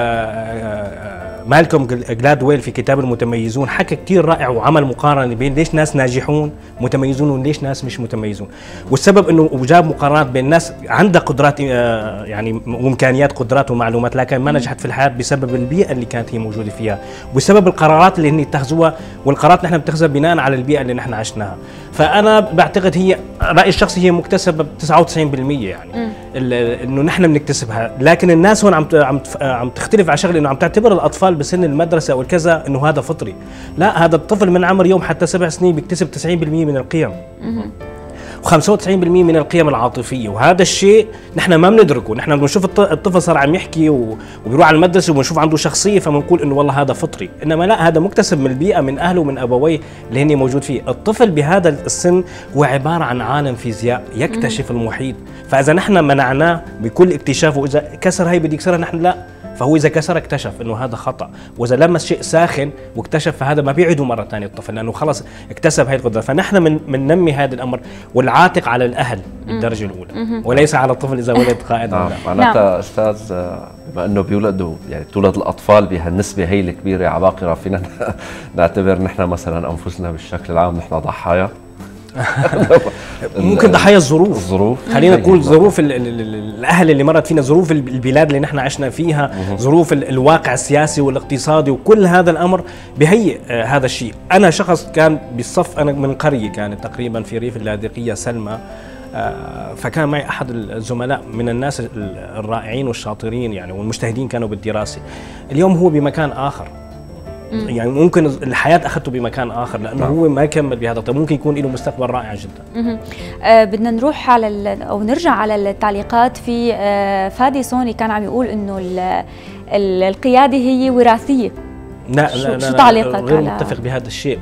مالكوم جلادويل في كتاب المتميزون حكى كتير رائع وعمل مقارنة بين ليش ناس ناجحون متميزون وليش ناس مش متميزون، والسبب انه جاب مقارنات بين ناس عندها قدرات يعني وامكانيات قدرات ومعلومات لكن ما نجحت في الحياة بسبب البيئة اللي كانت هي موجودة فيها، وبسبب القرارات اللي هن اتخذوها، والقرارات نحن بنتخذها بناء على البيئة اللي نحن عشناها. فأنا بعتقد هي رأيي الشخصي هي مكتسبة ب 99%، يعني انه نحن بنكتسبها، لكن الناس هون عم تختلف على شغله، انه عم تعتبر الاطفال بسن المدرسه او الكذا انه هذا فطري. لا، هذا الطفل من عمر يوم حتى 7 سنين بيكتسب 90% من القيم و95% من القيم العاطفيه، وهذا الشيء نحن ما بندركه. نحن بنشوف الطفل صار عم يحكي وبيروح على المدرسه وبنشوف عنده شخصيه فبنقول انه والله هذا فطري، انما لا، هذا مكتسب من البيئه، من اهله ومن ابويه اللي هن موجود فيه. الطفل بهذا السن هو عباره عن عالم فيزياء يكتشف المحيط، فاذا نحن منعناه بكل اكتشافه، اذا كسر هي بدي يكسرها نحن لا، فهو إذا كسر اكتشف إنه هذا خطأ، وإذا لمس شيء ساخن واكتشف فهذا ما بيعيده مرة ثانية الطفل، لأنه خلص اكتسب هاي القدرة. فنحن بننمي هذا الأمر، والعاتق على الأهل بالدرجة الأولى وليس على الطفل إذا ولد قائد. معناتها أستاذ بما أنه بيولدوا يعني تولد الأطفال بهالنسبة هي الكبيرة عباقرة، فينا نعتبر نحن مثلا أنفسنا بالشكل العام نحن ضحايا. ممكن ضحايا الظروف، خلينا نقول ظروف الاهل اللي مرت فينا، ظروف البلاد اللي نحن عشنا فيها، ظروف الواقع السياسي والاقتصادي، وكل هذا الامر بهيئ هذا الشيء. انا شخص كان بالصف، انا من قريه كانت تقريبا في ريف اللاذقيه سلمى، فكان معي احد الزملاء من الناس الرائعين والشاطرين يعني والمجتهدين كانوا بالدراسه. اليوم هو بمكان اخر، يعني ممكن الحياه اخذته بمكان اخر لانه هو ما كمل بهذا الطريق، ممكن يكون له مستقبل رائع جدا. بدنا نروح على او نرجع على التعليقات. في فادي صوني كان عم يقول انه القياده هي وراثيه. لا شو تعليقك؟ غير متفق بهذا الشيء.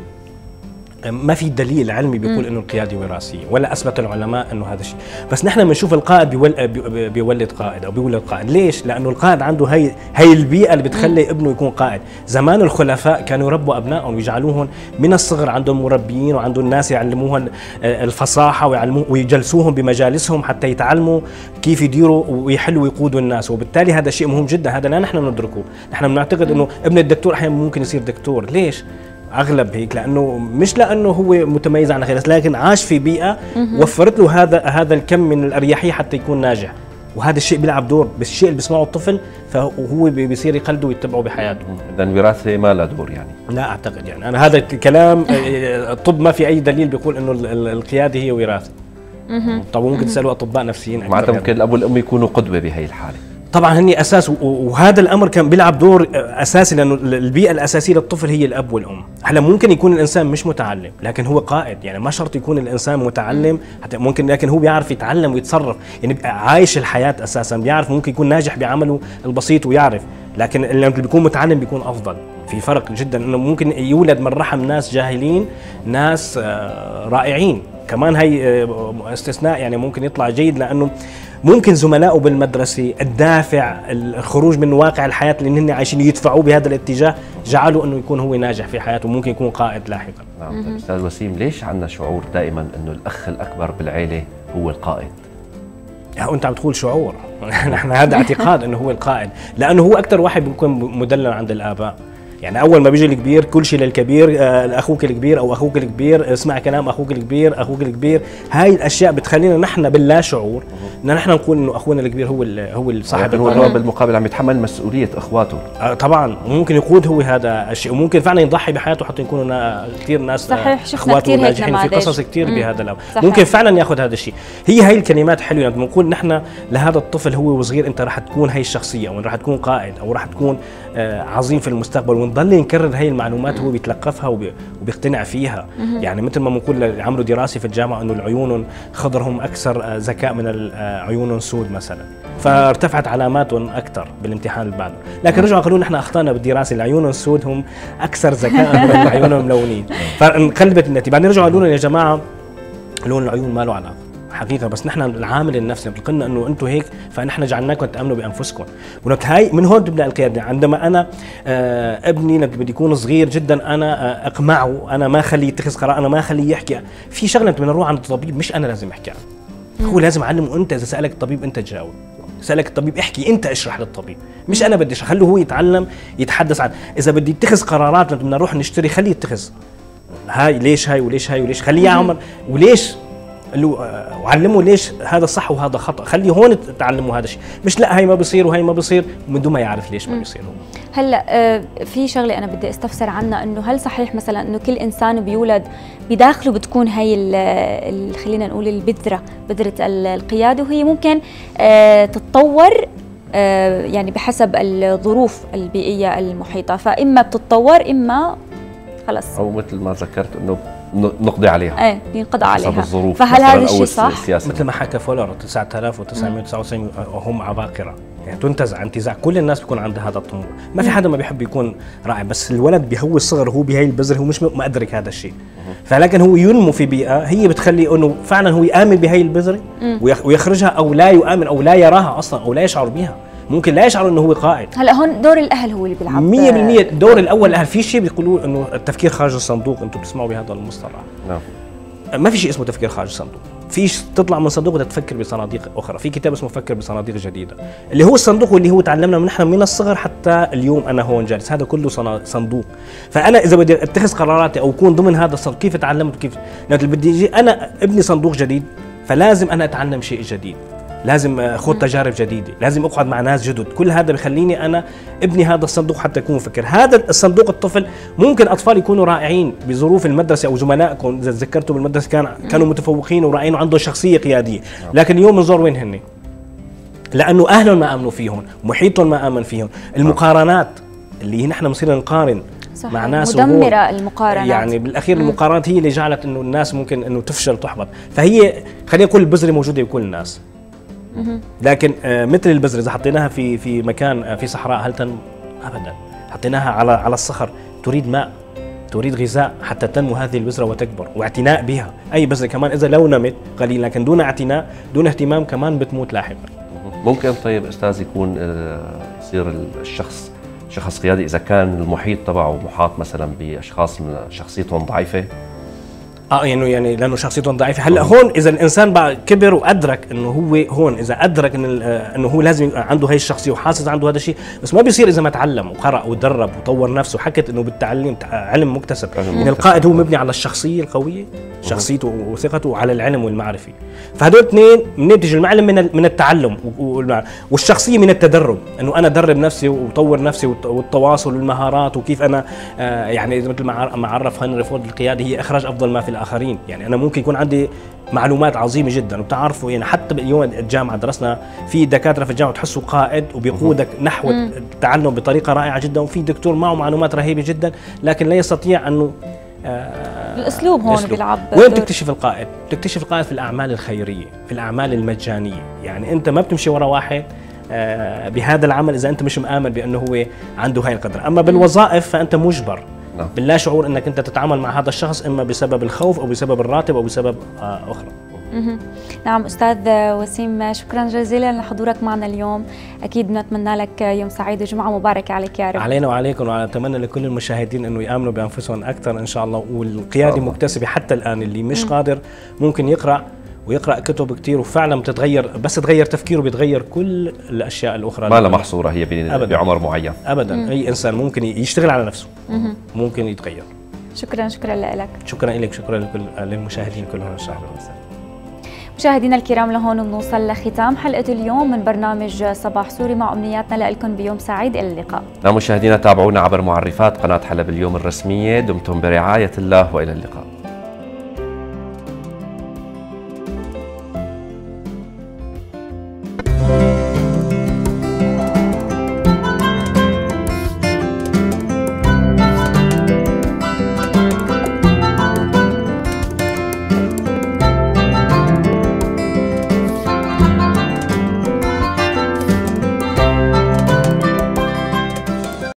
ما في دليل علمي بيقول انه القياده وراثيه، ولا اثبت العلماء انه هذا الشيء، بس نحن بنشوف القائد بيولد قائد او بيولد قائد. ليش؟ لانه القائد عنده هي البيئه اللي بتخلي ابنه يكون قائد. زمان الخلفاء كانوا يربوا ابنائهم ويجعلوهم من الصغر عندهم مربيين وعندهم ناس يعلموهم الفصاحه ويجلسوهم بمجالسهم حتى يتعلموا كيف يديروا ويحلوا ويقودوا الناس، وبالتالي هذا شيء مهم جدا. هذا لا نحن ندركه، نحن بنعتقد انه ابن الدكتور احيانا ممكن يصير دكتور. ليش؟ اغلب هيك لانه مش لانه هو متميز عن غيره، لكن عاش في بيئه وفرت له هذا الكم من الاريحيه حتى يكون ناجح، وهذا الشيء بيلعب دور بالشيء اللي بيسمعه الطفل، فهو بيصير يقلده ويتبعه بحياته. اذا الوراثه ما لها دور يعني؟ لا اعتقد، يعني انا هذا الكلام الطب ما في اي دليل بيقول انه القياده هي وراثه. طب ممكن تسالوا اطباء نفسيين، معناتها ممكن الاب والام يكونوا قدوه بهي الحاله. طبعا هني اساس، وهذا الامر كان بيلعب دور اساسي لانه البيئه الاساسيه للطفل هي الاب والام. هلا ممكن يكون الانسان مش متعلم لكن هو قائد، يعني ما شرط يكون الانسان متعلم حتى ممكن، لكن هو بيعرف يتعلم ويتصرف، يعني عايش الحياه اساسا، بيعرف ممكن يكون ناجح بعمله البسيط ويعرف، لكن اللي بيكون متعلم بيكون افضل. في فرق جدا انه ممكن يولد من رحم ناس جاهلين ناس رائعين، كمان هي استثناء، يعني ممكن يطلع جيد لانه ممكن زملائه بالمدرسة الدافع الخروج من واقع الحياة اللي هن عايشين يدفعوه بهذا الاتجاه جعلوا انه يكون هو ناجح في حياته وممكن يكون قائد لاحقا. نعم. استاذ وسيم، ليش عندنا شعور دائما انه الاخ الاكبر بالعيلة هو القائد؟ انت عم تقول شعور نحن هذا اعتقاد انه هو القائد، لانه هو اكثر واحد بيكون مدلل عند الاباء. يعني اول ما بيجي الكبير كل شيء للكبير، اخوك الكبير او اخوك الكبير، اسمع كلام اخوك الكبير، اخوك الكبير. هاي الاشياء بتخلينا نحن باللا شعور ان نحن نقول انه اخونا الكبير هو الصاحب، هو بالمقابل عم يتحمل مسؤوليه اخواته. طبعا ممكن يقود هو هذا الشيء، وممكن فعلا يضحي بحياته حتى يكونوا كثير ناس صحيح، شفنا كثير هيك ناجحين في قصص كثير بهذا الامر. ممكن فعلا ياخذ هذا الشيء. هي الكلمات حلوه، لما نقول نحن لهذا الطفل هو وصغير انت راح تكون هي الشخصيه، او راح تكون قائد، او راح تكون عظيم في المستقبل، ونضل نكرر هي المعلومات هو بيتلقفها وبيقتنع فيها. يعني مثل ما بنقول عملوا دراسه في الجامعه انه العيون خضر هم اكثر ذكاء من العيون سود مثلا، فارتفعت علاماتهم اكثر بالامتحان اللي بعده، لكن رجعوا قالوا نحن اخطانا بالدراسه، العيون السود هم اكثر ذكاء من العيون الملونين، فانقلبت النتيجه. بعدين رجعوا قالوا لنا يا جماعه لون العيون ما له علاقه حقيقه، بس نحن العامل النفسي قلنا انه انتم هيك فنحن جعلناكم تامنوا بانفسكم. ولك هاي من هون تبدا القياده. عندما انا ابني بدي يكون صغير جدا انا اقمعه، انا ما اخليه يتخذ قرار، انا ما اخليه يحكي. في شغله بدنا نروح عند الطبيب مش انا لازم احكي عنها، هو لازم اعلمه. انت اذا سالك الطبيب انت تجاوب، سالك الطبيب احكي، انت اشرح للطبيب، مش انا بدي اشرح. خليه هو يتعلم يتحدث عن، اذا بدي يتخذ قرارات بدنا نروح نشتري خليه يتخذ هاي ليش هاي وليش هاي وليش، خليه يعمل وليش، وعلموا ليش هذا صح وهذا خطأ، خليه هون تعلموا هذا الشيء، مش لا هاي ما بصير وهي ما بصير من دون ما يعرف ليش ما بيصير. هلا في شغله انا بدي استفسر عنها، انه هل صحيح مثلا انه كل انسان بيولد بداخله بتكون هي خلينا نقول بذره القياده، وهي ممكن تتطور يعني بحسب الظروف البيئيه المحيطه، فاما بتتطور اما خلص، او مثل ما ذكرت انه نقضي عليها، ينقضى عليها. فهل هذا الشيء صح؟ مثل ما حكى فولر 9999 هم عباقرة، يعني تنتزع انتزاع، كل الناس بيكون عندها هذا الطموح، ما في حدا ما بيحب يكون رائع، بس الولد بهو الصغر هو بهي البذره هو مش مدرك هذا الشيء، فلكن هو ينمو في بيئه هي بتخلي انه فعلا هو يامن بهي البذره ويخرجها، او لا يؤمن او لا يراها اصلا او لا يشعر بها، ممكن لا يشعر انه هو قائد. هلا هون دور الاهل هو اللي بيلعب 100%. الدور الاول الاهل. في شيء بيقولوا انه التفكير خارج الصندوق، انتم بتسمعوا بهذا المصطلح. نعم. ما في شيء اسمه تفكير خارج الصندوق، في تطلع من صندوق بدها تفكر بصناديق اخرى. في كتاب اسمه فكر بصناديق جديده، اللي هو الصندوق واللي هو تعلمنا نحن من الصغر حتى اليوم انا هون جالس، هذا كله صندوق. فانا اذا بدي اتخذ قراراتي او اكون ضمن هذا الصندوق، كيف اتعلمت وكيف بدي يجي انا ابني صندوق جديد، فلازم انا اتعلم شيء جديد. لازم خوض تجارب جديده، لازم اقعد مع ناس جدد، كل هذا بيخليني انا ابني هذا الصندوق حتى يكون مفكر. هذا الصندوق الطفل ممكن اطفال يكونوا رائعين بظروف المدرسه او زملائكم اذا تذكرتوا بالمدرسه كانوا متفوقين ورائعين وعندهم شخصيه قياديه، لكن اليوم بنزور وين هن؟ لانه اهلهم ما امنوا فيهم، محيطهم ما امن فيهم، المقارنات اللي نحن بنصير نقارن مع ناس مدمره المقارنات، يعني بالاخير المقارنات هي اللي جعلت انه الناس ممكن انه تفشل وتحبط. فهي خلينا نقول البذره موجوده بكل الناس، لكن مثل البذره اذا حطيناها في مكان في صحراء هل ابدا، حطيناها على الصخر تريد ماء، تريد غذاء حتى تنمو هذه البذره وتكبر، واعتناء بها. اي بذره كمان اذا لو نمت قليلا لكن دون اعتناء دون اهتمام كمان بتموت لاحقا. ممكن طيب استاذ يكون يصير الشخص شخص قيادي اذا كان المحيط تبعه محاط مثلا باشخاص من شخصيتهم ضعيفه؟ يعني لانه شخصيتهم ضعيفه. هلا هون اذا الانسان بقى كبر وادرك انه هو هون، اذا ادرك انه هو لازم عنده هي الشخصيه وحاسس عنده هذا الشيء، بس ما بيصير اذا ما تعلم وقرا وتدرب وطور نفسه. حكت انه بالتعليم علم مكتسب، يعني القائد هو مبني على الشخصيه القويه، شخصيته وثقته، وعلى العلم والمعرفه. فهدول اثنين منين بتيجي؟ المعلم من التعلم والشخصيه من التدرب، انه انا ادرب نفسي وطور نفسي والتواصل والمهارات وكيف انا يعني مثل ما عرف هنري فورد القياده هي اخراج افضل ما في الاخرين. يعني انا ممكن يكون عندي معلومات عظيمه جدا وبتعرفوا يعني حتى اليوم الجامعه درسنا في دكاتره في الجامعه تحسوا قائد وبيقودك نحو التعلم بطريقه رائعه جدا، وفي دكتور معه معلومات رهيبه جدا لكن لا يستطيع انه الاسلوب هون بيلعب. وين بتكتشف القائد؟ بتكتشف القائد في الاعمال الخيريه، في الاعمال المجانيه. يعني انت ما بتمشي ورا واحد بهذا العمل اذا انت مش مآمن بانه هو عنده هاي القدره. اما بالوظائف فانت مجبر باللا شعور انك انت تتعامل مع هذا الشخص اما بسبب الخوف او بسبب الراتب او بسبب اخرى. نعم استاذ وسيم، شكرا جزيلا لحضورك معنا اليوم. اكيد بنتمنى لك يوم سعيد وجمعه مباركه عليك يا رب. علينا وعليكم، واتمنى لكل المشاهدين انه يامنوا بانفسهم اكثر ان شاء الله. والقياده مكتسبه حتى الان، اللي مش قادر ممكن يقرأ كتب كثير وفعلا بتتغير، بس تغير تفكيره بيتغير كل الاشياء الاخرى. ما لها محصوره هي بعمر معين ابدا. اي انسان ممكن يشتغل على نفسه، ممكن يتغير. شكرا لك. شكرا لك، شكرا للمشاهدين كلهم ان شاء الله. مشاهدينا الكرام، لهون بنوصل لختام حلقه اليوم من برنامج صباح سوري، مع امنياتنا لكم بيوم سعيد. الى اللقاء. مشاهدينا تابعونا عبر معرفات قناه حلب اليوم الرسميه. دمتم برعايه الله والى اللقاء.